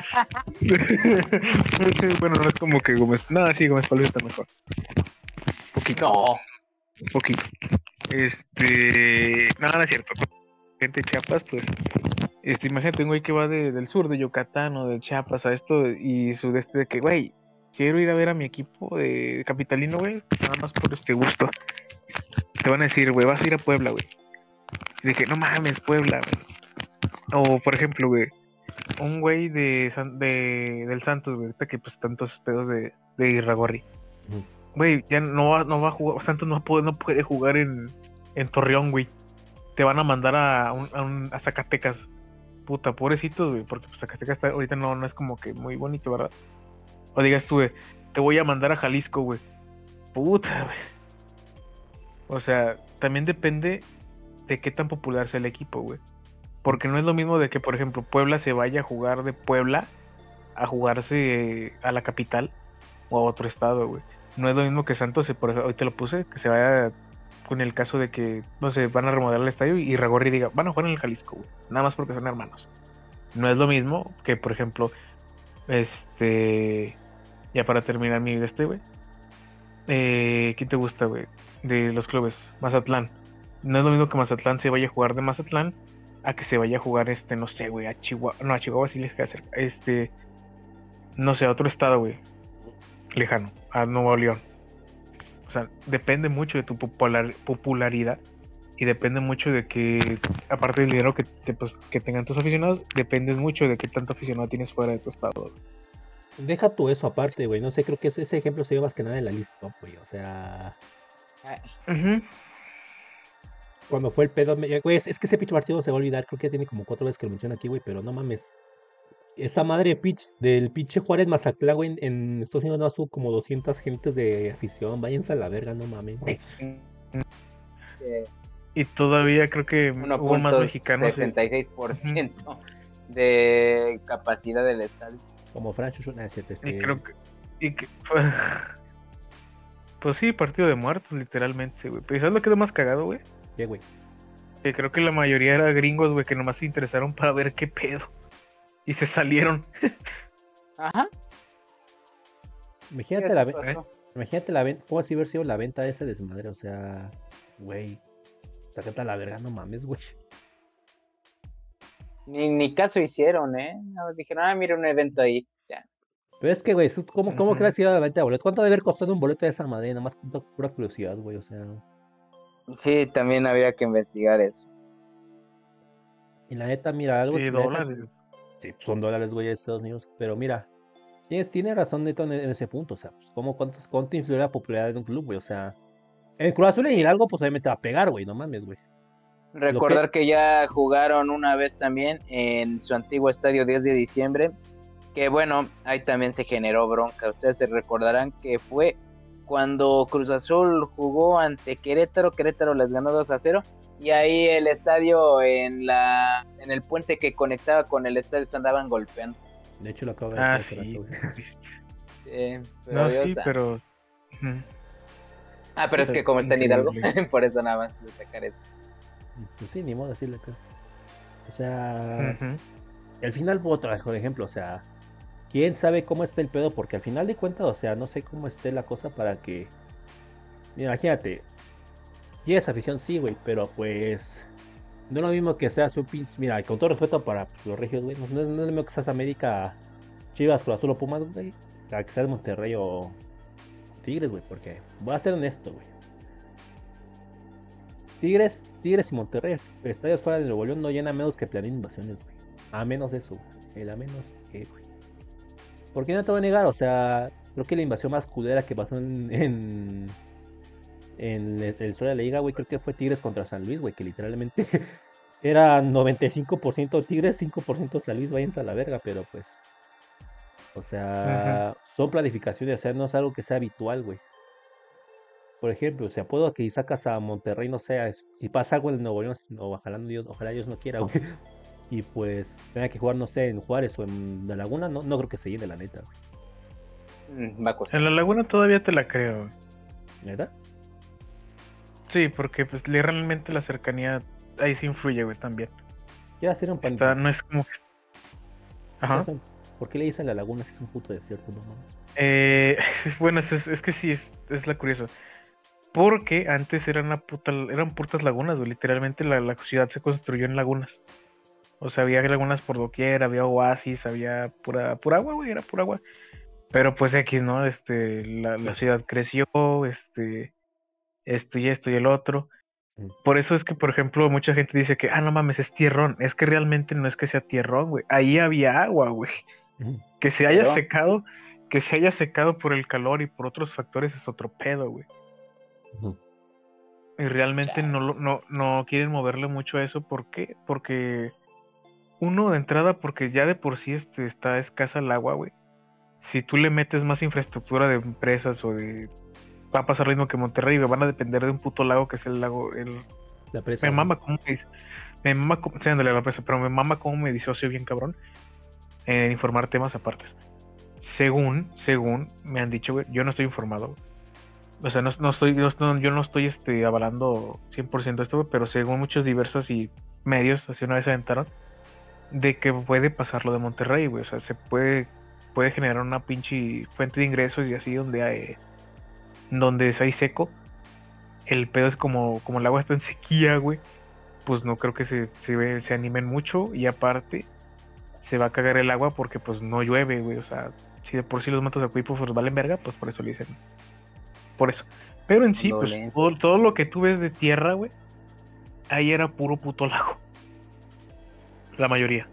Bueno, no es como que Gómez. No, sí, Gómez Palacio está mejor. Poquito. No. Poquito. Este. No, no es cierto. Gente de Chiapas, pues. Este, imagínate un güey que va de, del sur de Yucatán o de Chiapas a esto y sudeste de que, güey, quiero ir a ver a mi equipo de capitalino, güey, nada más por este gusto. Te van a decir, güey, vas a ir a Puebla, güey. Y de que, no mames, Puebla, güey. O, por ejemplo, güey, un güey de, San- de del Santos, güey, ahorita que pues tantos pedos de, de Irragorri. Ujú. güey, ya no va, no va a jugar, Santos no puede, no puede jugar en, en Torreón, güey. Te van a mandar a, un, a, un, a Zacatecas. Puta, pobrecito, güey, porque pues, Zacatecas está, ahorita no, no es como que muy bonito, ¿verdad? O digas tú, güey, te voy a mandar a Jalisco, güey. Puta, güey. O sea, también depende de qué tan popular sea el equipo, güey. Porque no es lo mismo de que, por ejemplo, Puebla se vaya a jugar de Puebla a jugarse a la capital o a otro estado, güey. No es lo mismo que Santos, por ejemplo, hoy te lo puse, que se vaya con el caso de que, no sé, van a remodelar el estadio y Ragorri diga, van a jugar en el Jalisco, güey. Nada más porque son hermanos. No es lo mismo que, por ejemplo, este... Ya para terminar mi de este, güey. Eh, ¿Quién te gusta, güey? De los clubes. Mazatlán. No es lo mismo que Mazatlán se vaya a jugar de Mazatlán a que se vaya a jugar, este, no sé, güey, a Chihuahua. No, a Chihuahua sí les queda cerca. Este, no sé, a otro estado, güey. Lejano, a Nuevo León. O sea, depende mucho de tu popular, popularidad y depende mucho de que, aparte del dinero que, que, pues, que tengan tus aficionados, dependes mucho de qué tanto aficionado tienes fuera de tu estado. Deja tú eso aparte, güey. No sé, creo que ese, ese ejemplo se ve más que nada en la lista, güey. O sea, Uh-huh. cuando fue el pedo, me- güey, es, es que ese pinche partido se va a olvidar. Creo que tiene como cuatro veces que lo menciona aquí, güey, pero no mames. Esa madre de pitch, del pinche Juárez Mazatlán, güey, en, en Estados Unidos no hubo como doscientas gentes de afición. Váyanse a la verga, no mames. Eh, Y todavía creo que hubo más mexicanos. sesenta y seis por ciento uh-huh. de capacidad del estadio. Como Francho, nada, cierto, este... Y creo que... Y que pues sí, partido de muertos, literalmente, güey. Pero ¿sabes lo que es lo más cagado, güey? ¿Qué, güey? Que creo que la mayoría era gringos, güey, que nomás se interesaron para ver qué pedo. Y se salieron. Ajá. Imagínate la venta. ¿Eh? Imagínate la venta. ¿Cómo así haber sido la venta de ese desmadre? O sea, güey. Sácate a la verga, no mames, güey. Ni, ni caso hicieron, ¿eh? Nos dijeron, ah, mira un evento ahí. Ya. Pero es que, güey, ¿cómo, cómo uh-huh. crees que iba la venta de boletos? ¿Cuánto debe haber costado un boleto de esa madre? Nada más pura, pura curiosidad, güey, o sea. Sí, también habría que investigar eso. Y la neta, mira, algo. Sí, dólares. Neta, sí, son dólares, güey, de Estados Unidos. Pero mira, tienes, tiene razón Neto en, en ese punto. O sea, pues, ¿cómo, cuántos, ¿cuánto influye la popularidad de un club, güey? O sea, en Cruz Azul y algo, pues obviamente va a pegar, güey, no mames, güey. Recordar que... que ya jugaron una vez también en su antiguo estadio diez de diciembre. Que bueno, ahí también se generó bronca. Ustedes se recordarán que fue cuando Cruz Azul jugó ante Querétaro. Querétaro les ganó dos a cero. Y ahí el estadio en la en el puente que conectaba con el estadio se andaban golpeando. De hecho lo acabo de ah, decir. Sí, sí, pero no, sí, pero... Uh-huh. Ah, pero es, es que como está en Hidalgo, por eso nada más de sacar eso. Pues sí, ni modo decirle que... O sea... Uh-huh. Al final, otro por ejemplo, o sea... ¿Quién sabe cómo está el pedo? Porque al final de cuentas, o sea, no sé cómo esté la cosa para que... Mira, imagínate... Y esa afición sí, güey, pero pues... No es lo mismo que seas un pinche... Mira, con todo respeto para pues, los regios, güey. No, no es lo mismo que seas América, Chivas, Cruz Azul o Pumas, güey. O sea, que seas Monterrey o Tigres, güey. Porque voy a ser honesto, güey. Tigres, Tigres y Monterrey, estadios fuera de Nuevo León no llena menos que Planeta Invasiones, güey. A menos eso, güey. El a menos que, güey. ¿Por qué no te voy a negar? O sea, creo que la invasión más culera que pasó en... en en la historia de la liga, güey, creo que fue Tigres contra San Luis, güey, que literalmente era noventa y cinco por ciento Tigres, cinco por ciento San Luis, váyanse a la verga, pero pues, o sea, uh-huh. son planificaciones, o sea, no es algo que sea habitual, güey. Por ejemplo, o sea, puedo que sacas a Monterrey, no sé, si pasa algo en Nuevo León, no, ojalá, Dios, ojalá Dios no quiera, güey, y pues tenga que jugar, no sé, en Juárez o en La Laguna, no, no creo que se llene, la neta, güey. Mm, va a costar. En La Laguna todavía te la creo, güey. ¿Verdad? Sí, porque pues realmente la cercanía ahí sí influye, güey, también. Ya hacer un Está, no es como que... Ajá. ¿Por qué le dicen la laguna si es un puto desierto, no mames? Eh, bueno, es, es que sí, es, es la curioso. Porque antes eran, una puta, eran putas lagunas, güey. Literalmente la, la ciudad se construyó en lagunas. O sea, había lagunas por doquier, había oasis, había pura, pura agua, güey, era pura agua. Pero pues X, ¿no? Este, la, la ciudad creció, este... esto y esto y el otro. Por eso es que, por ejemplo, mucha gente dice que, ah, no mames, es tierrón. Es que realmente no es que sea tierrón, güey. Ahí había agua, güey. Que se haya Pero... secado Que se haya secado por el calor y por otros factores es otro pedo, güey. Ujú. Y realmente Chale. no, lo- no, no quieren moverle mucho a eso. ¿Por qué? Porque uno de entrada, porque ya de por sí este, está escasa el agua, güey. Si tú le metes más infraestructura de empresas o de... Va a pasar lo mismo que Monterrey, güey. Van a depender de un puto lago que es el lago... El... La presa, Me güey. mama cómo me dice... Me mama cómo... Sí, ándale, la presa, pero me mama cómo me disocio bien cabrón en informar temas apartes. Según, según me han dicho, güey, yo no estoy informado, güey. O sea, no, no estoy, no, no- yo no estoy este, avalando cien por ciento esto, güey, pero según muchos diversos y medios, así una vez se aventaron, de que puede pasar lo de Monterrey, güey. O sea, se puede, puede generar una pinche fuente de ingresos y así donde hay, donde hay seco. El pedo es como, como el agua está en sequía, güey. Pues no creo que se, se, se animen mucho y aparte se va a cagar el agua porque pues no llueve, güey. O sea, si de por sí los mantos acuíferos valen verga, pues por eso le dicen. Por eso. Pero en sí, pues todo, Condolencias. todo lo que tú ves de tierra, güey, ahí era puro puto lago. La mayoría.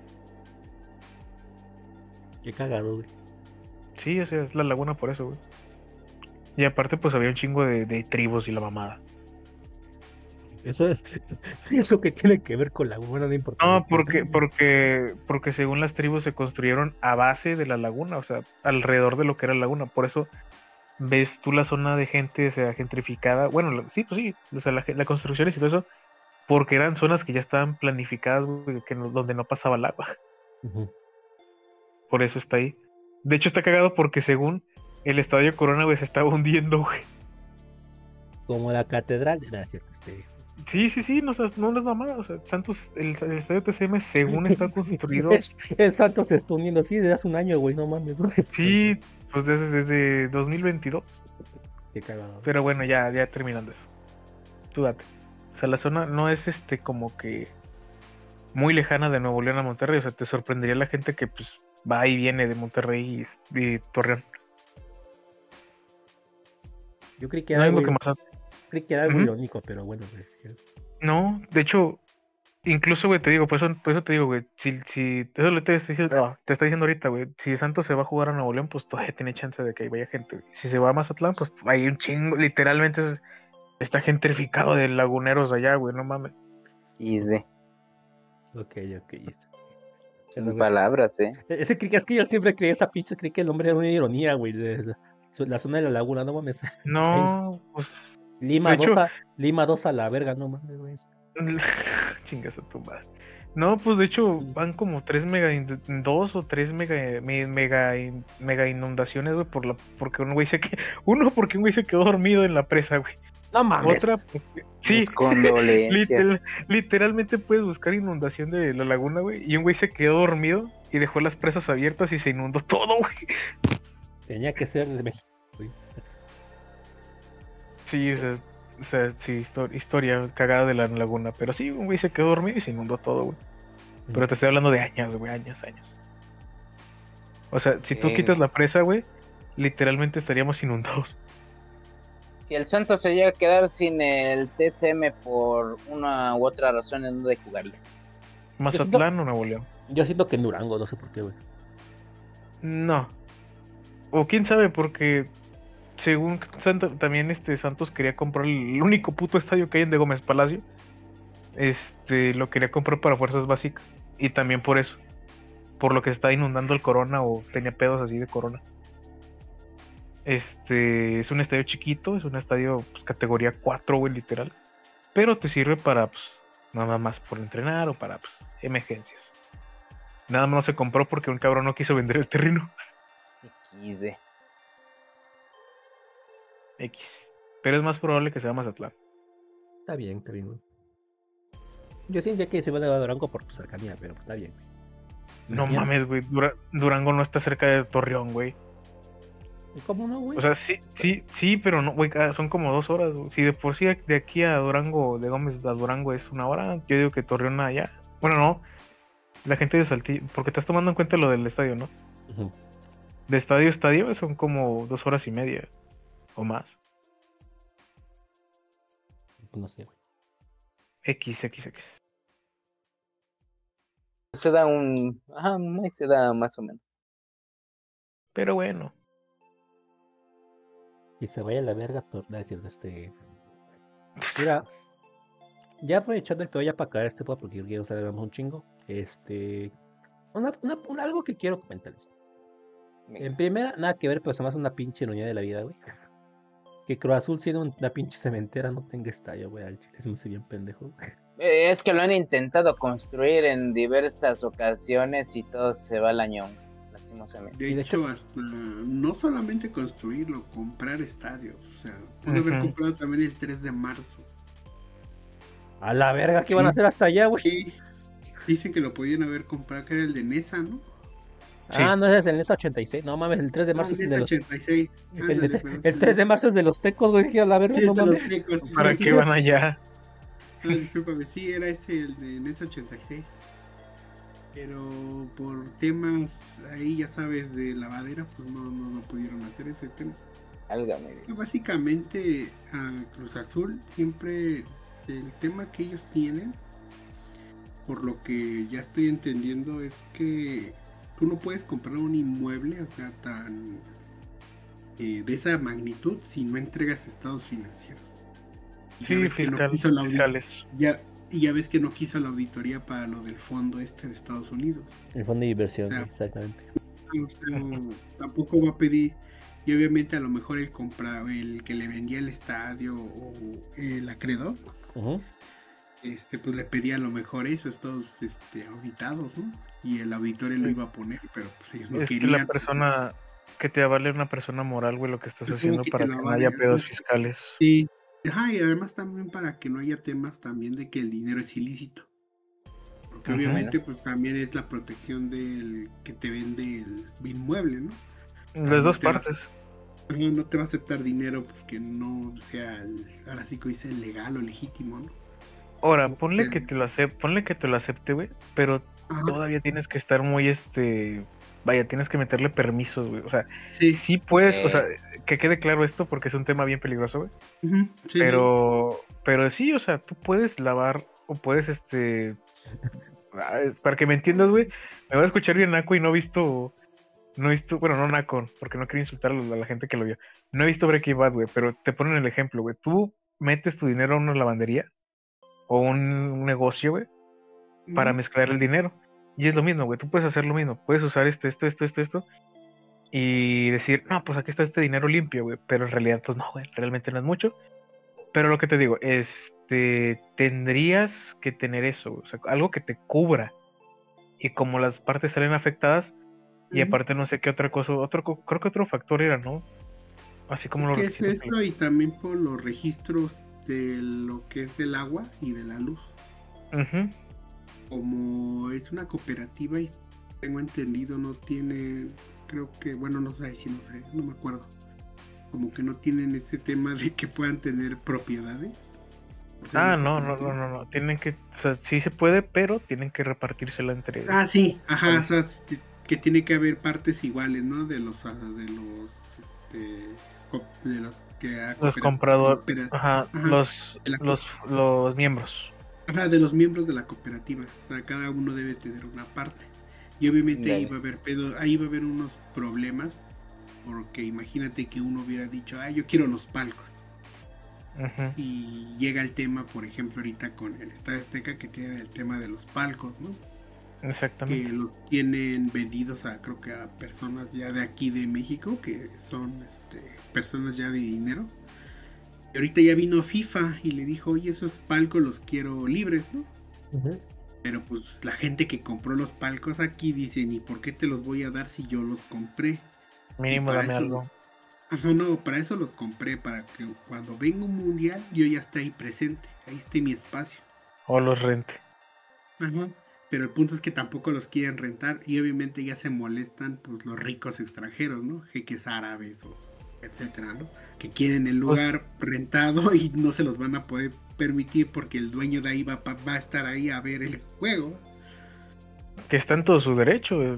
Qué cagado, güey. Sí, o sea, es la laguna por eso, güey. Y aparte, pues había un chingo de, de tribus y la mamada. Eso es. Eso que tiene que ver con la buena, no importa. No, porque, porque, porque según las tribus se construyeron a base de la laguna, o sea, alrededor de lo que era la laguna. Por eso ves tú la zona de gente, o sea, gentrificada. Bueno, la- sí, pues sí, o sea, la, la construcción y todo eso, porque eran zonas que ya estaban planificadas, güey, que no- donde no pasaba el agua. Ujú. Por eso está ahí. De hecho, está cagado porque según el estadio Corona, güey, se estaba hundiendo, güey. Como la catedral. Era cierto, este. Sí, sí, sí, no, o sea, no es mamada. O sea, Santos, el, el estadio T C M, según está construido, El, el Santos se está uniendo así desde hace un año, güey. No mames, güey. sí, pues desde, desde dos mil veintidós. Qué cagado. Pero bueno, ya, ya terminando eso. Tú date. O sea, la zona no es este como que muy lejana de Nuevo León a Monterrey. O sea, te sorprendería la gente que pues va y viene de Monterrey y, y Torreón. Yo creí que No era es algo, lo que más. creí que era algo Ujú. irónico, pero bueno, güey. No, de hecho, incluso, güey, te digo, por eso, por eso te digo, güey, si, si, eso le te, estoy diciendo, ah, te está diciendo ahorita, güey, si Santos se va a jugar a Nuevo León, pues todavía tiene chance de que vaya gente, güey. Si se va a Mazatlán, pues hay un chingo, literalmente es- está gentrificado de laguneros allá, güey, no mames. Y de, Ok, ok, listo. sin Pero, pues, palabras, ¿eh? ese creí que es que yo siempre creí esa pinche, creí que el hombre era una ironía, güey. de- de- La zona de la laguna, no mames. Ahí, No, pues, de Lima dos hecho, a, Lima dos a la verga, no mames, güey. chingas a tu madre. No, pues de hecho van como tres mega, in- dos o tres mega, me- mega, in- mega inundaciones, güey, por la, porque un güey se que, uno porque un güey se quedó dormido en la presa, güey. No mames. Otra, porque- sí, Mis condolencias. literal- literalmente puedes buscar inundación de la laguna, güey, y un güey se quedó dormido y dejó las presas abiertas y se inundó todo, güey. Tenía que ser de México, güey. Sí, o sea, o sea, sí, histo- historia cagada de la laguna, pero sí, un güey se quedó dormido y se inundó todo, güey. Pero te estoy hablando de años, güey, años, años. O sea, si tú Sí, quitas güey. la presa, güey, literalmente estaríamos inundados. Si el Santos se llega a quedar sin el T C M por una u otra razón, ¿en dónde jugaría? ¿Mazatlán o Nuevo León? Yo siento que en Durango, no sé por qué, güey. No. O quién sabe, porque según Santa- también este Santos quería comprar el único puto estadio que hay en De Gómez Palacio. Este, lo quería comprar para fuerzas básicas. Y también por eso. Por lo que está inundando el Corona o tenía pedos así de Corona. Este, es un estadio chiquito, es un estadio pues, categoría cuatro, güey, literal. Pero te sirve para, pues, nada más por entrenar o para, pues, emergencias. Nada más no se compró porque un cabrón no quiso vender el terreno. equis de. X. Pero es más probable que sea Mazatlán. Está bien, está bien, güey. Yo sentía que se iba a Durango por tu cercanía, pero está bien, güey. No Imagínate. mames, güey. Dura- Durango no está cerca de Torreón, güey. ¿Y cómo no, güey? O sea, sí, sí, sí, pero no, güey, ah, son como dos horas, güey. Si de por sí de aquí a Durango, de Gómez a Durango es una hora, yo digo que Torreón allá. Bueno, no, la gente de Saltillo, porque estás tomando en cuenta lo del estadio, ¿no? Ujú. De estadio a estadio son como dos horas y media o más. No sé, güey. X, X, X. Se da un. Ajá, muy se da más o menos. Pero bueno, Que se vaya a la verga, tor- no, es cierto, este. Mira, ya aprovechando que vaya para acá este pod, porque quiero saber un chingo. Este. Una, una, una- algo que quiero comentarles. En primera, nada que ver, pero se me hace una pinche ironía de la vida, güey. Que Cruz Azul siendo una pinche cementera no tenga estadio, güey. Al chile se me hace bien pendejo, güey. Eh, Es que lo han intentado construir en diversas ocasiones y todo se va al año, lastimosamente. De Y de hecho, hecho- hasta no solamente construirlo, comprar estadios. O sea, pudo haber Ujú. comprado también el tres de marzo. A la verga, ¿qué van a Sí. hacer hasta allá, güey? Y dicen que lo podían haber comprado, que era el de Nesa, ¿no? Ah, no, ese es el Nesa ochenta y seis. No mames, el tres de Ah, marzo el es el de Nesa los. ochenta y seis. El, Ándale, de- perdón. el tres de marzo es de los tecos, güey. Dije, a la verga, Sí, no es de los mames. tecos, sí, ¿Para sí, qué sí. van allá? Ah, discúlpame, sí, era ese el de Nesa ochenta y seis. Pero por temas ahí, ya sabes, de lavadera, pues no, no, no pudieron hacer ese tema. Álgame Que Dios. básicamente a Cruz Azul siempre el tema que ellos tienen, por lo que ya estoy entendiendo, es que tú no puedes comprar un inmueble, o sea, tan eh, de esa magnitud si no entregas estados financieros. Ya Sí, ves que no fiscal, quiso la audi- fiscales. ya, y ya ves que no quiso la auditoría para lo del fondo este de Estados Unidos. El fondo de inversión, O sea, güey, exactamente. O sea, tampoco va a pedir, y obviamente a lo mejor el compra, el que le vendía el estadio o el acreedor, Ujú. este, pues le pedía a lo mejor eso, estos este, auditados, ¿no? Y el auditor él lo iba a poner, pero pues ellos no Es que querían. la persona que te avale una persona moral, güey, lo que estás Ujú, haciendo que te para lo que no avale, haya pedos ujú. fiscales. Sí. Ajá, y además también para que no haya temas también de que el dinero es ilícito. Porque Ujú. obviamente pues también es la protección del que te vende el inmueble, ¿no? Las no dos te vas- partes. Ajá, no te va a aceptar dinero pues que no sea, el- ahora sí que dice legal o legítimo, ¿no? Ahora, ponle Sí. que te lo acepte, ponle que te lo acepte, güey, pero Ajá, todavía tienes que estar muy, este, vaya, tienes que meterle permisos, güey. O sea, sí. sí puedes, o Eh. sea, que quede claro esto porque es un tema bien peligroso, güey. Ujú, sí, Pero, pero sí, o sea, tú puedes lavar o puedes, este, ah, es- para que me entiendas, güey, me voy a escuchar bien naco y no he visto, no he visto, bueno, no naco, porque no quiero insultar a la, a la gente que lo vio. No he visto Breaking Bad, güey, pero te ponen el ejemplo, güey. Tú metes tu dinero a una lavandería o un, un negocio, güey, sí. para Ujú. mezclar el dinero. Y es lo mismo, güey, tú puedes hacer lo mismo, puedes usar esto, esto, esto, esto, esto, y decir, no, pues aquí está este dinero limpio, güey, pero en realidad, pues no, güey, realmente no es mucho. Pero lo que te digo, este, tendrías que tener eso, güey, o sea, algo que te cubra. Y como las partes salen afectadas, y Ujú. aparte no sé qué otra cosa, otro, co- creo que otro factor era, ¿no? Así como Es los que es requisitos que le- esto y también por los registros de lo que es el agua y de la luz. Ujú. Como es una cooperativa y tengo entendido no tiene, creo que, bueno, no sé si no sé, no me acuerdo. Como que no tienen ese tema de que puedan tener propiedades. O sea, Ah, la no, no, no, cooperativa. no, no, tienen que, o sea, sí se puede, pero tienen que repartírsela entre... Ah, sí, ajá, Vale. o sea, este, que tiene que haber partes iguales, ¿no? De los, ah, de los, este, co- de los que a Los coopera- compradores, coopera- ajá, ajá, los, de la- los, los miembros. ajá, de los miembros de la cooperativa. O sea, cada uno debe tener una parte. Y obviamente ahí Dale. va a haber pedo, ahí va a haber unos problemas. Porque imagínate que uno hubiera dicho, ah, yo quiero los palcos. Ujú. Y llega el tema, por ejemplo, ahorita con el Estadio Azteca, que tiene el tema de los palcos, ¿no? Exactamente. Que los tienen vendidos a, creo que a personas ya de aquí de México, que son este, personas ya de dinero. Y ahorita ya vino FIFA y le dijo, oye, esos palcos los quiero libres, ¿no? Ujú. Pero pues la gente que compró los palcos aquí dicen, ¿y por qué te los voy a dar si yo los compré? Mínimo para dame eso algo. los- Ajá, no, para eso los compré, para que cuando venga un mundial yo ya esté ahí presente, ahí esté mi espacio. O los rente. Ajá. Pero el punto es que tampoco los quieren rentar y obviamente ya se molestan pues los ricos extranjeros, ¿no? Jeques árabes o etcétera, ¿no? Que quieren el Pues- lugar rentado y no se los van a poder permitir porque el dueño de ahí va, pa- va a estar ahí a ver el juego. Que está en todo su derecho, güey.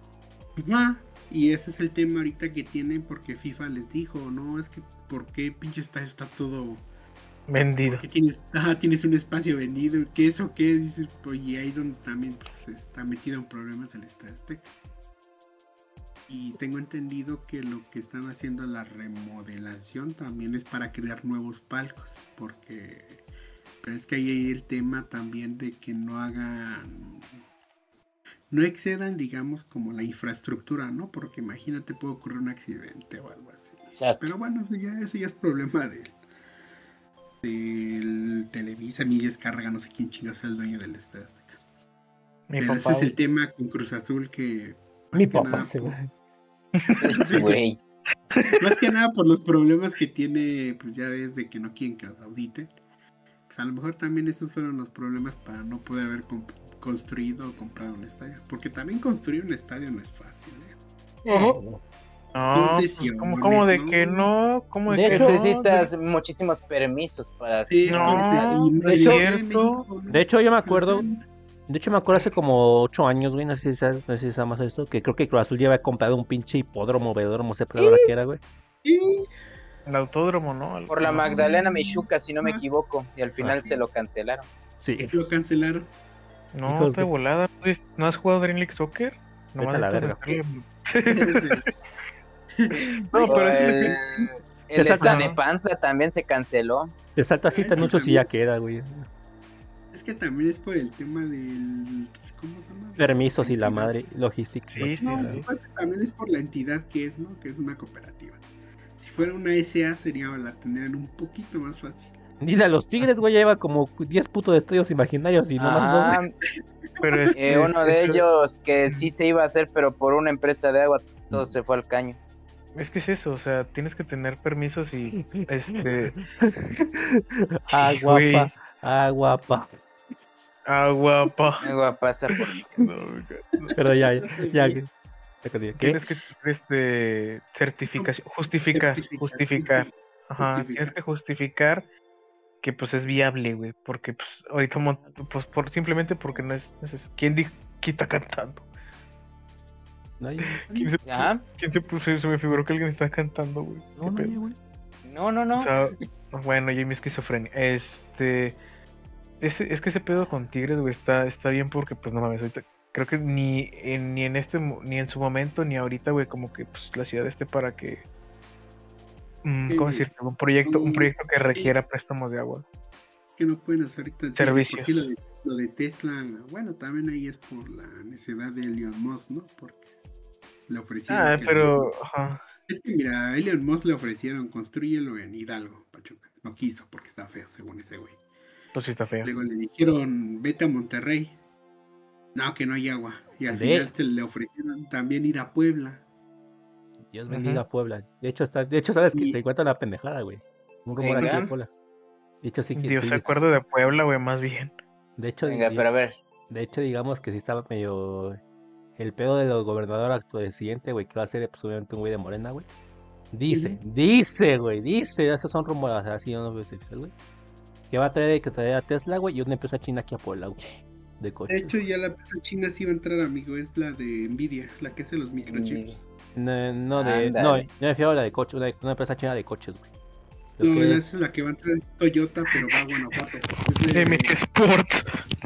Ajá. Y ese es el tema ahorita que tienen porque FIFA les dijo, no, es que ¿por qué pinche está, está todo... Vendido. Que tienes, ajá, tienes un espacio vendido, ¿qué eso qué? Dices, pues, y ahí es donde también pues, está metido en problemas el Estadio Azteca. Y tengo entendido que lo que están haciendo la remodelación también es para crear nuevos palcos, porque pero es que ahí hay el tema también de que no hagan, no excedan, digamos, como la infraestructura, ¿no? Porque imagínate, puede ocurrir un accidente o algo así. Exacto. Pero bueno, eso ya, eso ya es problema de del Televisa, Miguel Escárraga, no sé quién chingados es el dueño del Estadio Azteca. Mi Pero papá, ese es güey. el tema con Cruz Azul que más Mi que papá, nada sí, por- güey. Este güey. Más que nada por los problemas que tiene, pues ya ves, de que no quieren que los auditen. Pues a lo mejor también esos fueron los problemas para no poder haber comp- construido o comprado un estadio. Porque también construir un estadio no es fácil, ¿eh? No, Entonces, pues, sí, ¿cómo, no, cómo de no. que no? ¿Cómo de, De que hecho- Necesitas muchísimos permisos para Sí, es No, que sí, y no de es hecho- la Ciudad de México, ¿no? De hecho, yo me La acuerdo, Ciudad- de hecho me acuerdo hace como ocho años, güey, no sé si sabes, no sé si sabes más esto, que creo que Cruz Azul ya había comprado un pinche hipódromo, velódromo, no sé qué palabra que era, güey. Sí, El autódromo, ¿no? Algo- por la no. Magdalena Michuca, si no me Ah. equivoco, y al final Ah. se lo cancelaron. Sí. lo cancelaron. No, Hijos de de- volada. ¿Pues, ¿no has jugado Dream League Soccer? Nomás a la necesitas verga. meterle- Sí. No, O pero es el, que- el de Exacto. Tlanepantla también se canceló. Te salto así, Ah, te es que anuncios y ya también- queda, güey. Es que también es por el tema del. ¿Cómo se llama? Permisos y la Entidad. madre, logística. Sí, sí, No, sí. aparte también es por la entidad que es, ¿no? Que es una cooperativa. Si fuera una S A sería la tendrían un poquito más fácil. Dile a los Tigres, güey, lleva como diez putos estrellos imaginarios y nomás no, Ajá, güey. Pero es eh, que uno es- de es- ellos que sí se iba a hacer, pero por una empresa de agua todo se fue al caño. Es que es eso, o sea, tienes que tener permisos y este Agua, güey. pa, agua, pa. agua, pa. Agua pasa por No, no. Pero ya, ya, No sé, ya. güey. ya que diga, ¿qué? Tienes que tener este certificación, justificar, Certificar, justificar. Ajá, justificar. tienes que justificar que pues es viable, güey, porque pues ahorita mon- pues por simplemente porque no es neces- ¿Quién dijo quién está cantando? No, ya, ¿Quién se, Ajá. quién se puso? Se me figuró que alguien está cantando, güey. no, ¿Qué no, pedo? ya, güey. No, no, no. O sea, bueno, yo y mi esquizofrenia. Este. Ese, es que ese pedo con Tigres, güey, está, está bien porque, pues, no mames, ahorita. Creo que ni en, ni en este, mo- ni en su momento, ni ahorita, güey, como que, pues, la ciudad esté para que. mm, ¿Cómo Sí. decirte? Un proyecto, un Sí. proyecto que requiera préstamos de agua. Que no pueden hacer ahorita. Sí, de por Servicios. sí lo, de, lo de Tesla, bueno, también ahí es por la necesidad de Elon Musk, ¿no? Porque le ofrecieron. Ah, que- pero. Ajá. Es que mira, a Elon Musk le ofrecieron construyelo en Hidalgo, Pachuca. No quiso porque está feo, según ese güey. Pues sí está feo. Luego le dijeron, vete a Monterrey. No, que no hay agua. Y al De- final se le ofrecieron también ir a Puebla. Dios Ujú. bendiga a Puebla. De hecho, está, de hecho, sabes que Y- se encuentra la pendejada, güey. Un rumor aquí Venga. de Puebla. De hecho, sí que Dios sí, se acuerda de Puebla, güey, más bien. de hecho, Venga, di- pero a ver. de hecho, digamos que sí estaba medio el pedo de los gobernadores actual siguiente, güey, que va a ser pues, obviamente un güey de Morena, güey. Dice, dice, güey, dice, esos son rumores, así yo no veo si oficial, güey. Que va a traer, que traer a Tesla, güey, y una empresa china aquí a Puebla, güey. De De coches. hecho, ya la empresa china sí va a entrar, amigo. Es la de Nvidia, la que hace los microchips. No, no, de, no, Ándale. yo me refiero a la de coches, una, una empresa china de coches, güey. Lo No, que esa es- es la que va a entrar en Toyota, pero va a Guanajuato. Es de- M G Sports.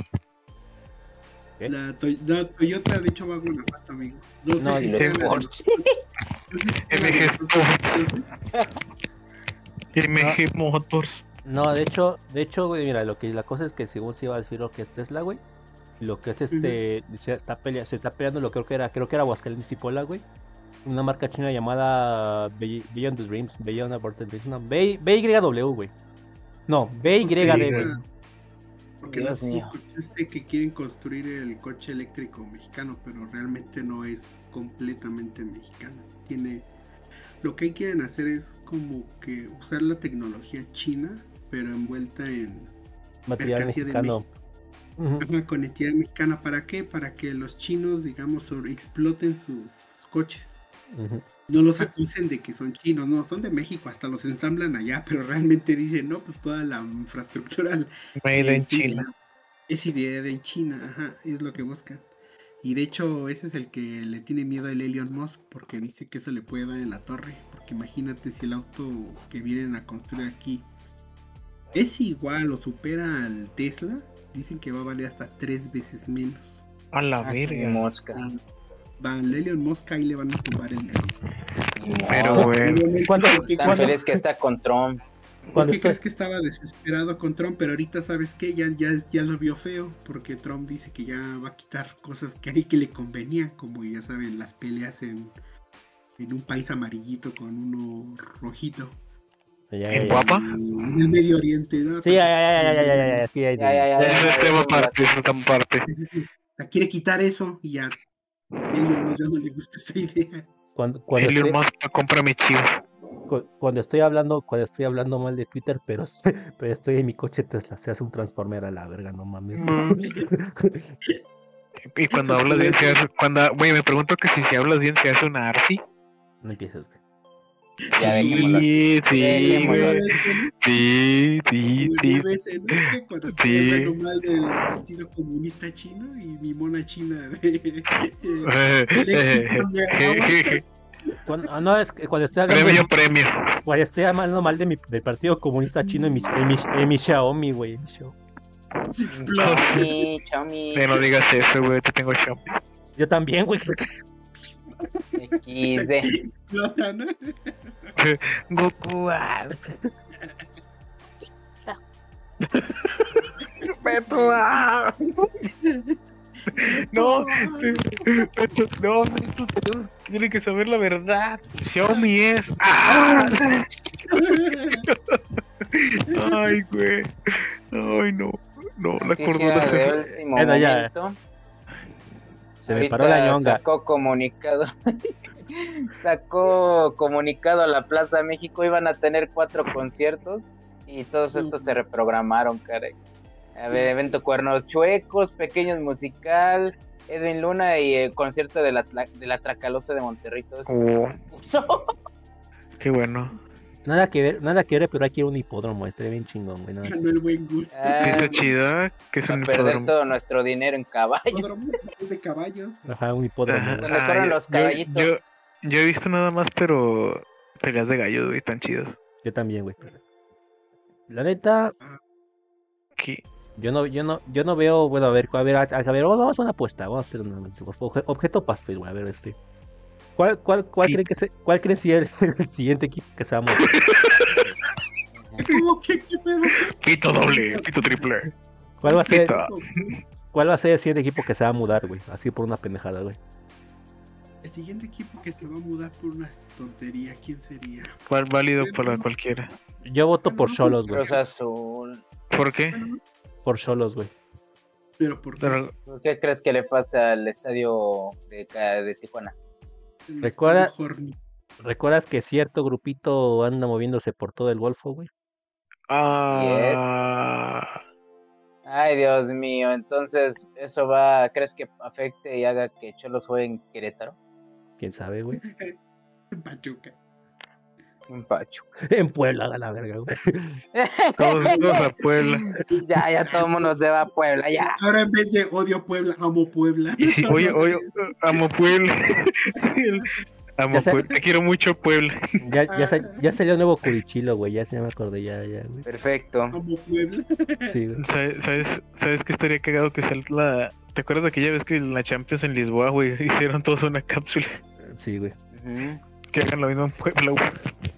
¿Qué? la, Toy- la Toyota, de hecho, va a Guanajuato, amigo. No, No, sé si Y y los sea la de- Sports. no sé si sea la M G de- Sports. M G Motors. No, de hecho, de hecho, güey, mira, lo que la cosa es que según se iba a decir lo que es Tesla, güey, lo que es este, se está pelea, se está peleando lo creo que era, creo que era Aguascalientes y Puebla, güey, una marca china llamada Be- Beyond the Dreams, Beyond Aborted Dreams, no, B- B Y W, güey, no, B Y D, Porque- güey, Porque Dios no sé si mío. escuchaste que quieren construir el coche eléctrico mexicano, pero realmente no es completamente mexicano. Tiene, lo que quieren hacer es como que usar la tecnología china, pero envuelta en material mercancía de mexicano. Ujú. ajá, con entidad mexicana. ¿Para qué? Para que los chinos, digamos, sobre- exploten sus coches. Ujú. No los acusen de que son chinos, no, son de México, hasta los ensamblan allá, pero realmente dicen, no, pues toda la infraestructura Made in es China. idea- es idea de China, ajá, es lo que buscan. Y de hecho, ese es el que le tiene miedo al Elon Musk, porque dice que eso le puede dar en la torre. Porque imagínate si el auto que vienen a construir aquí es igual o supera al Tesla, dicen que va a valer hasta tres veces menos. A la Ah, qué verga. mosca. Ah, van Elon Musk y le van a tumbar el dedo. Pero, No, güey. Obviamente, ¿Cuándo- porque- tan cuándo- feliz que está con Trump. ¿Por Cuando qué estoy- crees que estaba desesperado con Trump? Pero ahorita, ¿sabes qué? Ya, ya, ya lo vio feo, porque Trump dice que ya va a quitar cosas que a él que le convenían, como ya saben, las peleas en, en un país amarillito con uno rojito. Ya, ¿En ya, Guapa? En el Medio Oriente, ¿no? Sí, ya, ya, ya, ya, ya, ya, ya, ya, sí, ya, Ya, ya, ya. Ese es tema ya, aparte, ese es tema aparte. Sí, sí, sí. O sea, quiere quitar eso y ya Elon Musk ya no le gusta esa idea. Cuando, cuando, Elon estoy, Musk compra mi chivas. cu- cuando estoy hablando, cuando estoy hablando mal de Twitter, pero, pero estoy en mi coche Tesla, se hace un transformer a la verga, no mames. Mm. Y cuando hablas bien, se hace. Cuando, güey, me pregunto que si, si hablas bien, se hace una arsi. No empieces, güey. Ya, dejémoslo así. Sí, sí, Dejémoslo güey. así. sí, sí, Como sí. el meme ese, ¿no? Que cuando estoy Sí. hablando mal del Partido Comunista Chino y mi mona china de, Eh, Eléctrico me aguanta. Cuando, ah, no, es que cuando estoy hablando, Premio, premio. cuando estoy hablando mal de mi, del Partido Comunista Chino en mi, en mi, en mi Xiaomi, güey. en mi Xiaomi. Se explota. Xiaomi, Xiaomi. Que no digas eso, güey, te tengo Xiaomi. Yo también, güey. equis de. Explota, ¿no? Goku, ah. Beto, ah. No, Beto, no, Beto, tenemos- tiene que saber la verdad. Xiaomi es. ¡Ah! Ay, güey. Ay, no. No, la Noticia cordura de se. último Bueno, ya. momento. Se me Ahorita paró la ñonga. Sacó comunicado. Sacó comunicado a la Plaza México. Iban a tener cuatro conciertos y todos estos se reprogramaron, caray. A ver, evento Cuernos Chuecos, Pequeños Musical, Edwin Luna y el concierto de la, Tla- de la Tracalosa de Monterrey. Todo eso Oh, se puso. qué bueno. Nada que ver, nada que ver, pero aquí un hipódromo, estaría bien chingón, güey. nada. Ganó el buen gusto. Ah, ¿Qué está chida? Que es a un perder hipódromo. todo nuestro dinero en caballos. Hipódromo de caballos. Ajá, un hipódromo. Ajá. güey. Donde fueron Ah, los yo- caballitos. yo- Yo he visto nada más, pero peleas de gallos, güey, tan chidas. Yo también, güey. La neta, ¿Qué? yo no, yo no, yo no veo, bueno, a ver, a ver, a, a ver, vamos a hacer una apuesta, vamos a hacer una obje- objeto pastel, güey, a ver, este. ¿Cuál, cuál, cuál Sí. creen que se, cuál creen si es el, el siguiente equipo que se va a mover? ¿Cómo que qué pedo? Pito doble, pito triple. ¿Cuál va a ser, Pito. cuál va a ser el siguiente equipo que se va a mudar, güey? Así por una pendejada, güey. El siguiente equipo que se va a mudar por una tontería, ¿quién sería? ¿Cuál válido para cualquiera? Yo voto por Cholos, güey. Cruz Azul. ¿Por qué? Bueno, Por Cholos, güey. pero por qué? Pero, ¿Por qué crees que le pasa al estadio de, ca- de Tijuana? El Recuerda- estadio Horny. ¿Recuerdas que cierto grupito anda moviéndose por todo el Golfo, güey? ah, Ay, Dios mío. Entonces, ¿eso va, crees que afecte y haga que Cholos juegue en Querétaro? ¿Quién sabe, güey? Pachuca. En Pachuca. En Puebla, a la verga, güey. todos, todos a Puebla. Ya, ya todo el mundo se va a Puebla, ya. Ahora en vez de odio Puebla, amo Puebla. Y- Oye, oye, amo Puebla. El- Amo Ya sé. Puebla. Te quiero mucho, Puebla. Ya, ya, sa- ya salió el nuevo Curichilo, güey. Ya se me acordé, ya, ya, güey. Perfecto. Amo Puebla. Sí, güey. ¿Sabes, sabes, ¿Sabes qué estaría cagado que salga la... ¿Te acuerdas de aquella vez que en la Champions en Lisboa, güey, hicieron todos una cápsula? Sí, güey. Ujú. Que hagan lo mismo en Puebla, güey.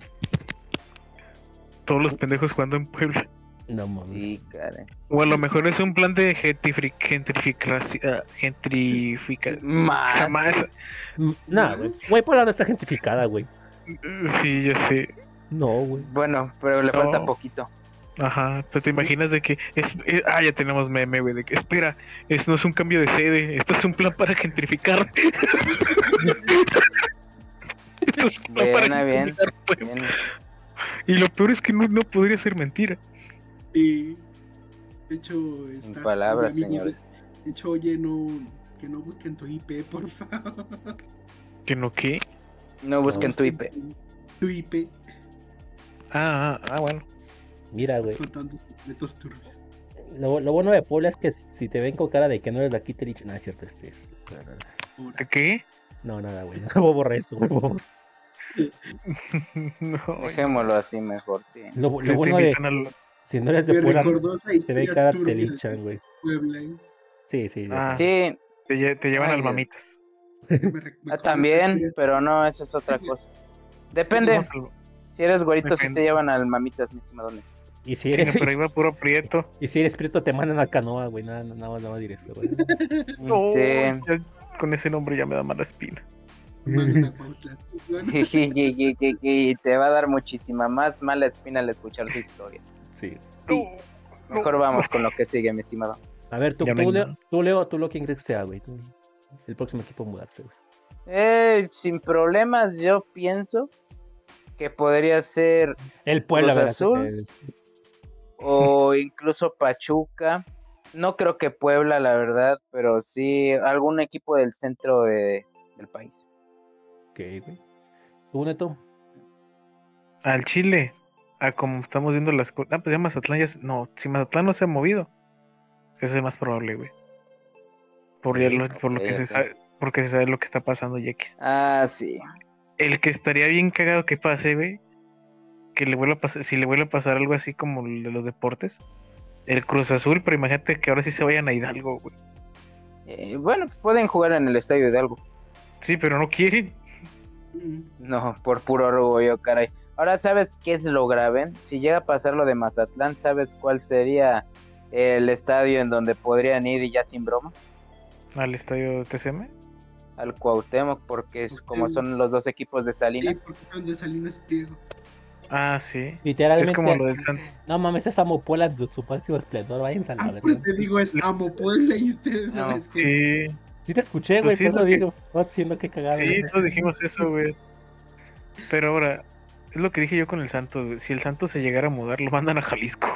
Todos los pendejos jugando en Puebla. No mames. Sí, caray. O a lo mejor es un plan de gentrifi- gentrificación. ah, gentrifica... esa Más. más- Mm, Nah, güey. Güey, Puebla no está gentrificada, güey. Sí, ya sé. No, güey. Bueno, pero le falta No. poquito. Ajá, pero te imaginas de que es, es- ah, ya tenemos meme, güey, de que espera, esto no es un cambio de sede, esto es un plan para gentrificar. Esto es un plan para Buena, bien. gentrificar Puebla. Bien. Y lo peor es que no, no podría ser mentira. Y, de hecho, Sin estás- palabras, oye, amigo, señores. De hecho, oye, no, que no busquen tu I P, por favor. ¿Que no qué? No busquen tu I P. Tu I P, Ah, ah, ah, bueno. Mira, güey. contando secretos turbios. Lo, lo bueno de Puebla es que si te ven con cara de que no eres de aquí, te dicen, no, es cierto, este es. Ahora, ¿De qué? No, nada, güey. No voy a borrar esto, güey. Lo, No, Dejémoslo así mejor, sí. lo que te bueno de. invitan al- Si no eres de me Puebla, recordó esa te ve historia cara, te turbia de linchan, güey. Puebla, ¿eh? Sí, sí. ya Ah. sé. Sí, te, lle- te llevan Ay, al Dios. mamitas. Me re- me Ah, acuerdo también, que- pero no, eso es otra cosa. Depende. Si eres güerito, sí Depende. te llevan al mamitas, mi estimado. Ned. Y si Sí, eres, no, pero iba puro prieto. y si eres prieto, te mandan a canoa, güey. Nada, nada más, nada más directo, güey. No, Sí. ya con ese nombre ya me da mala espina. mandan a Cuautla. Bueno, Y te va a dar muchísima más mala espina al escuchar su historia. Sí. No, Mejor no. vamos con lo que sigue, mi estimado. A ver, tú, Ya no tú, hay Leo, nada. tú, Leo, tú lo que ingreses sea, güey. Tú- El próximo equipo a mudarse, güey. Eh, sin problemas, yo pienso que podría ser El Puebla, Cruz verás, Azul. es- o incluso Pachuca. No creo que Puebla, la verdad, pero sí algún equipo del centro de, del país. Ok, güey. ¿Tú, Neto? Al Chile, a como estamos viendo las cosas. Ah, pues ya Mazatlán ya. se- No, si Mazatlán no se ha movido, ese es el más probable, güey. Por, ya Ok, lo, por lo ok, que se ok. sabe, porque se sabe lo que está pasando y X. Ah, sí. El que estaría bien cagado que pase, güey, que le vuelva a pasar, si le vuelve a pasar algo así como el de los deportes, el Cruz Azul, pero imagínate que ahora sí se vayan a Hidalgo, güey. Eh, bueno, pues pueden jugar en el estadio de algo. Sí, pero no quieren. mm, No, por puro orgullo, caray. Ahora, ¿sabes qué es lo grave? Si llega a pasar lo de Mazatlán, ¿sabes cuál sería el estadio en donde podrían ir y ya sin broma? Al estadio T C M. Al Cuauhtémoc, porque es como son los dos equipos de sí, Salinas. porque son de Salinas Pliego. Ah, sí. Literalmente. Es como lo del San... No mames, es Amo Puebla de su máximo esplendor. Váyanse a la Ah, verga. pues te digo, es Amo Puebla y ustedes no, No, es que. Sí, Sí te escuché, güey, Pues sí, por es eso lo que- digo. Vas haciendo que cagado. sí, güey. todos dijimos eso, güey. Pero ahora, es lo que dije yo con el Santos, güey. Si el Santos se llegara a mudar, lo mandan a Jalisco.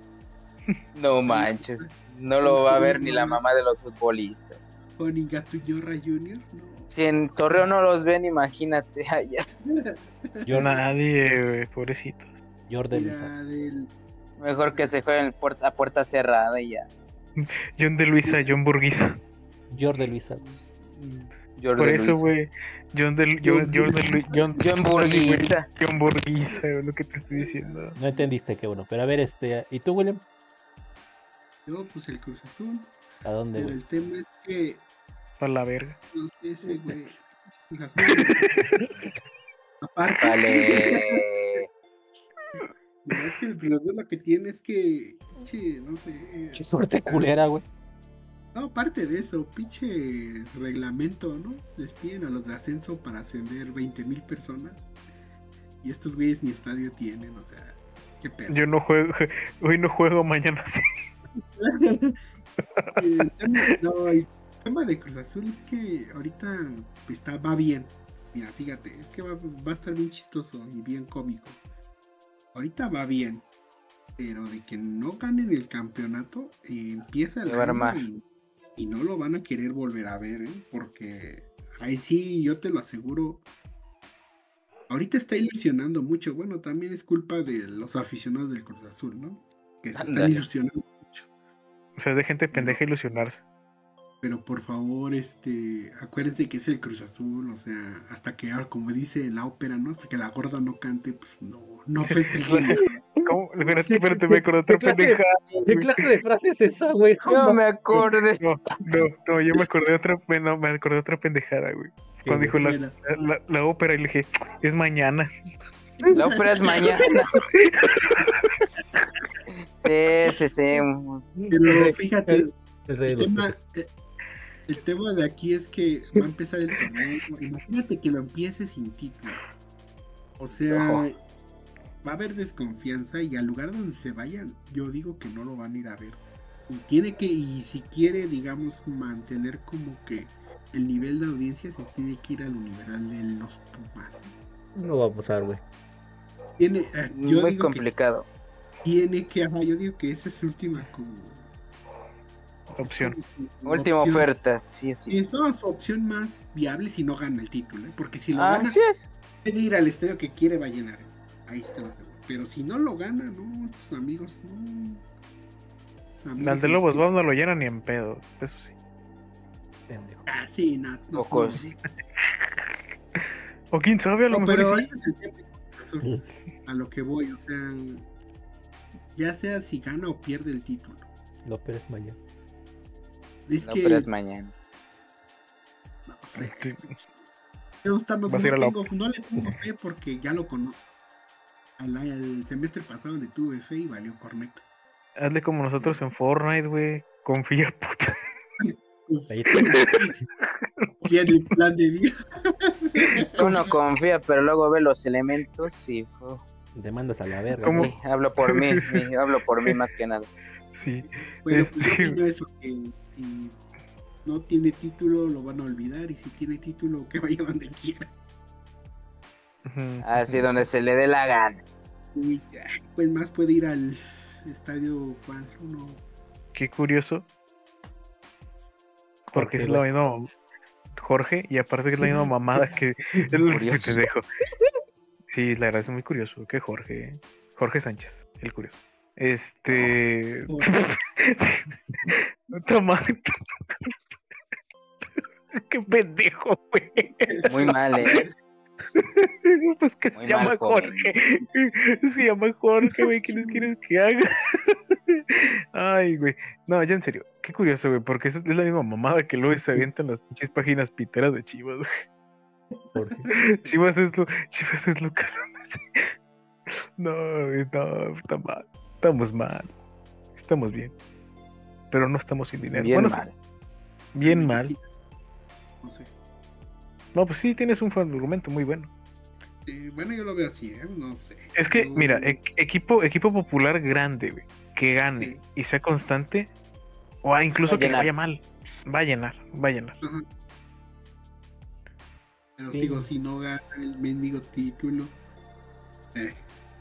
no manches. No lo va a ver ni la mamá de los futbolistas. Con Ingatuyurra Junior, no. Si en Torreón no los ven, imagínate allá. Yo, Nadie, güey, pobrecitos. Jordan Luisa. Mira, del. Mejor que se jueguen puerta, a puerta cerrada y ya. John de Luisa, John Burguisa. Jordan Luisa. Jordi Por eso, Luis. güey. John de John, John de Lu- John, John Burguisa. John Burguisa, güey, lo que te estoy diciendo. No entendiste, qué bueno. Pero a ver, este. ¿Y tú, William? Yo, pues el Cruz Azul. ¿A dónde, Pero güey? el tema es que. Para la verga. No sé, ese güey. Cruz Azul. Aparte. Vale. No, es que el Cruz Azul lo que tiene es que. Pinche, no sé. Qué suerte culera, güey. No, aparte de eso, pinche reglamento, ¿no? Despiden a los de ascenso para ascender veinte mil personas. Y estos güeyes ni estadio tienen, o sea, qué pedo. Yo no juego, hoy no juego, mañana sí. El tema, no, el tema de Cruz Azul es que ahorita está, va bien. Mira, fíjate, es que va, va a estar bien chistoso y bien cómico. Ahorita va bien, pero de que no ganen el campeonato, eh, empieza el Se va a año armar. y, y no lo van a querer volver a ver, ¿eh? Porque ahí sí, yo te lo aseguro. Ahorita está ilusionando mucho. Bueno, también es culpa de los aficionados del Cruz Azul, ¿no? Que se están Ándale. ilusionando mucho. O sea, de gente pendeja ilusionarse. Pero por favor, este, acuérdense que es el Cruz Azul, o sea, hasta que, como dice en la ópera, ¿no? Hasta que la gorda no cante, pues no, no festejen. ¿Cómo? Espérate, espérate, me acordé de ¿Qué otra clase de- pendejada. ¿Qué güey. clase de frase es esa, güey? Yo me acordé. No, no, no, yo me acordé de otra, no, me acordé de otra pendejada, güey. Cuando dijo la, Bueno, la, la ópera y le dije, es mañana. La ópera es mañana. Sí, sí, sí. pero fíjate, El, el rey de el los tema, peces. eh, el tema de aquí es que va a empezar el torneo. Imagínate que lo empiece sin título. O sea, Ojo. va a haber desconfianza y al lugar donde se vayan, yo digo que no lo van a ir a ver. Y tiene que, y si quiere, digamos, mantener como que el nivel de audiencia, se tiene que ir al universal de los Pumas. No va a pasar, güey. Tiene, eh, yo Muy digo complicado. que tiene que, ajá, yo digo que esa es su última como Opción. como Última opción. oferta, sí, sí. Y es toda su opción más viable si no gana el título, ¿eh? Porque si lo gana, Así es. puede ir al estadio que quiere, va a llenar. Ahí está la segunda. Pero si no lo gana, no, tus amigos, no. Tus amigos Al de Lobos Guap no lo llenan ni en pedo. Eso sí. Pendejo. Ah, sí, no, no, Pocos. no. O quién sabe, a lo No, mejor. pero y sí. ese es el tema Azul, a lo que voy, o sea, ya sea si gana o pierde el título. López mañana. Es La que ópera es mañana. no, sé. Sí. Me gusta, no, Vas a no ir a la tengo, no le tengo fe porque ya lo conozco. Al, al semestre pasado le tuve fe y valió corneta. Hazle como nosotros en Fortnite, güey. Confía, puta. Ahí Confía en el plan de vida. Uno confía, pero luego ve los elementos y oh, te mandas a la verga. ¿Cómo? sí, hablo por mí, mi- hablo por mí más que nada. Sí. Bueno, pues yo Este- opino eso, que si no tiene título lo van a olvidar y si tiene título que vaya donde quiera. Ujú. Así donde se le dé la gana. Y ya, pues más puede ir al estadio, ¿cuál? Uno. Qué curioso. Porque Jorge, es la güey. misma Jorge, y aparte que es la misma mamada que el que te Curioso. dejo. Sí, la verdad es muy curioso. Que Jorge, Jorge Sánchez, el curioso. Este. Oh, Otra madre. Qué pendejo, güey. Muy mal, ¿eh? Pues que se Muy llama mal, joven. Jorge. Se llama Jorge, güey. ¿Qué les quieres que haga? Ay, güey. No, ya en serio. Qué curioso, güey. Porque es es la misma mamada que luego se avientan las pinches páginas piteras de Chivas, güey. Jorge. Chivas es lo, Chivas es lo que no, güey, no, está mal. Estamos mal. Estamos bien. Pero no estamos sin dinero. Bien Bueno, mal. sí, bien mal. No sé. No, pues sí, tienes un argumento muy bueno. Eh, bueno, yo lo veo así, ¿eh? No sé. Es que, Yo- mira, e- equipo, equipo popular grande, güey, que gane Sí. y sea constante, o ah, incluso Va a que le llenar. vaya mal, va a llenar, va a llenar. Ajá. Pero Sí. digo, si no gana el mendigo título, eh,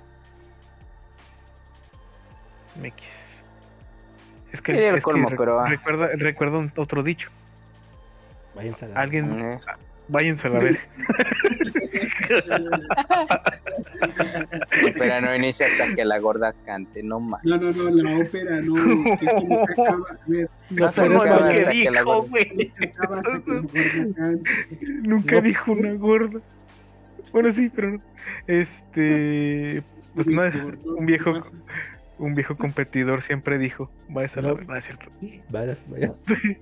X. Es que, Sería el es que colmo, re- pero, ah. recuerda, recuerda un- otro dicho. Váyanse a la Alguien, Eh, váyanse a la ver. Pero no inicia hasta que la gorda cante, no más. no, no, no, la ópera no, que esto no se acaba. A ver, No No, se pero acaba no, hasta Nunca que la dijo, gorda. güey. no se acaba hasta que la gorda cante. Nunca No. dijo una gorda. Bueno, sí, pero no. Este, pues Luis nada, Gordo, un ¿qué viejo, pasa? un viejo competidor siempre dijo, váyase a la No. verdad, es cierto. Vayas, vayas.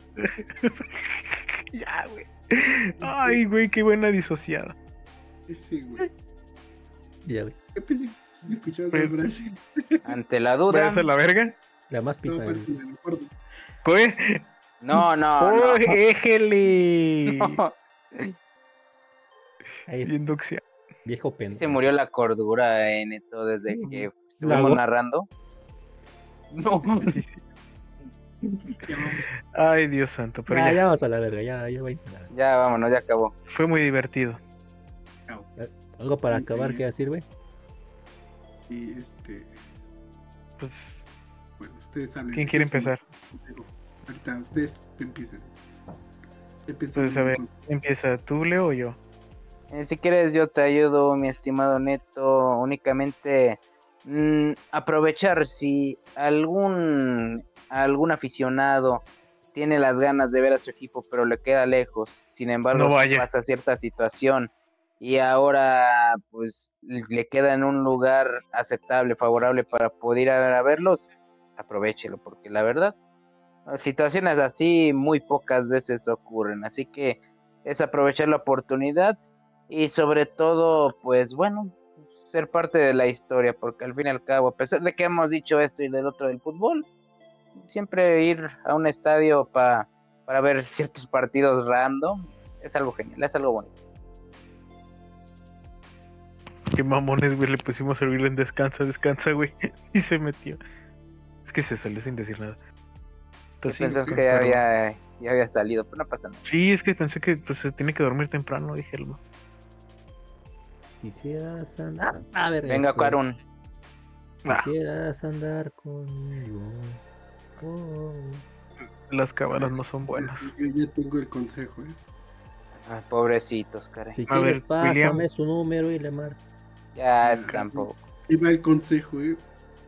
Ya, güey. Ay, güey, qué buena disociada. Ese, güey. Ya, güey. Yo pensé que escuchabas Pero- la frase. Ante la duda. Váyase a la verga. La más No, pita. aparte güey. la del gordo. Güey. No, no, no. ¡Oh, éjele! No. Ahí, Bien doxia. viejo Sí pendejo. se murió la cordura en esto desde que La estuvimos gorda. narrando. No. Sí, sí. Ya vamos. Ay, Dios santo, pero Ya, ya, ya vamos a la verga, ya, ya váyanse a la verga. Ya vámonos, ya acabó. fue muy divertido. Chao. ¿Algo para Sí, acabar sí. que decir, güey? Y este, Pues, bueno, ustedes hablen. ¿quién quiere Ustedes empezar? son- Ahorita, ustedes empiecen. Estoy pensando Pues, a en un ver, concepto. ¿empieza tú, Leo, o yo? Eh, si quieres, yo te ayudo, mi estimado Neto. Únicamente mm, aprovechar si algún algún aficionado tiene las ganas de ver a su equipo, pero le queda lejos. Sin embargo, No vaya. pasa cierta situación y ahora pues le queda en un lugar aceptable, favorable para poder ir a, ver- a verlos. Aprovechelo, porque la verdad, situaciones así muy pocas veces ocurren. Así que es aprovechar la oportunidad. Y sobre todo, pues bueno, ser parte de la historia, porque al fin y al cabo, a pesar de que hemos dicho esto y del otro del fútbol, siempre ir a un estadio pa, para ver ciertos partidos random es algo genial, es algo bonito. Qué mamones, güey, le pusimos a servirle en descansa, descansa, güey. Y se metió. Es que se salió sin decir nada. Pues sí, Pensamos güey, que ya pero- había, ya había salido, pero no pasa nada. Sí, es que pensé que pues se tiene que dormir temprano, dije algo. Quisieras andar. A ver, Venga, este, Karun. Ah, Quisieras andar conmigo. Oh. las cabalas no son buenas. Yo ya tengo el consejo, ¿eh? Ay, pobrecitos, caray. Si A quieres, ver, pásame William. su número y le marco. Ya es tampoco. Ahí va el consejo, ¿eh?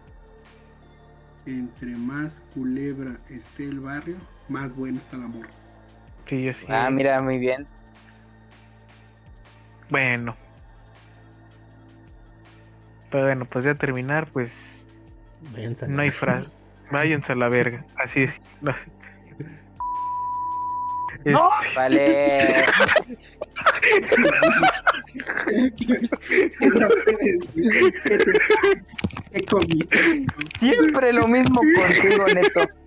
Entre más culebra esté el barrio, más bueno está la morra. Sí, así. Ah, mira, muy bien. Bueno. Pero bueno, pues ya terminar, pues Váyanse a la no hay verga. frase. Váyanse a la verga. Así es. No. No, vale. ¿Qué comiste? Siempre lo mismo contigo, Neto.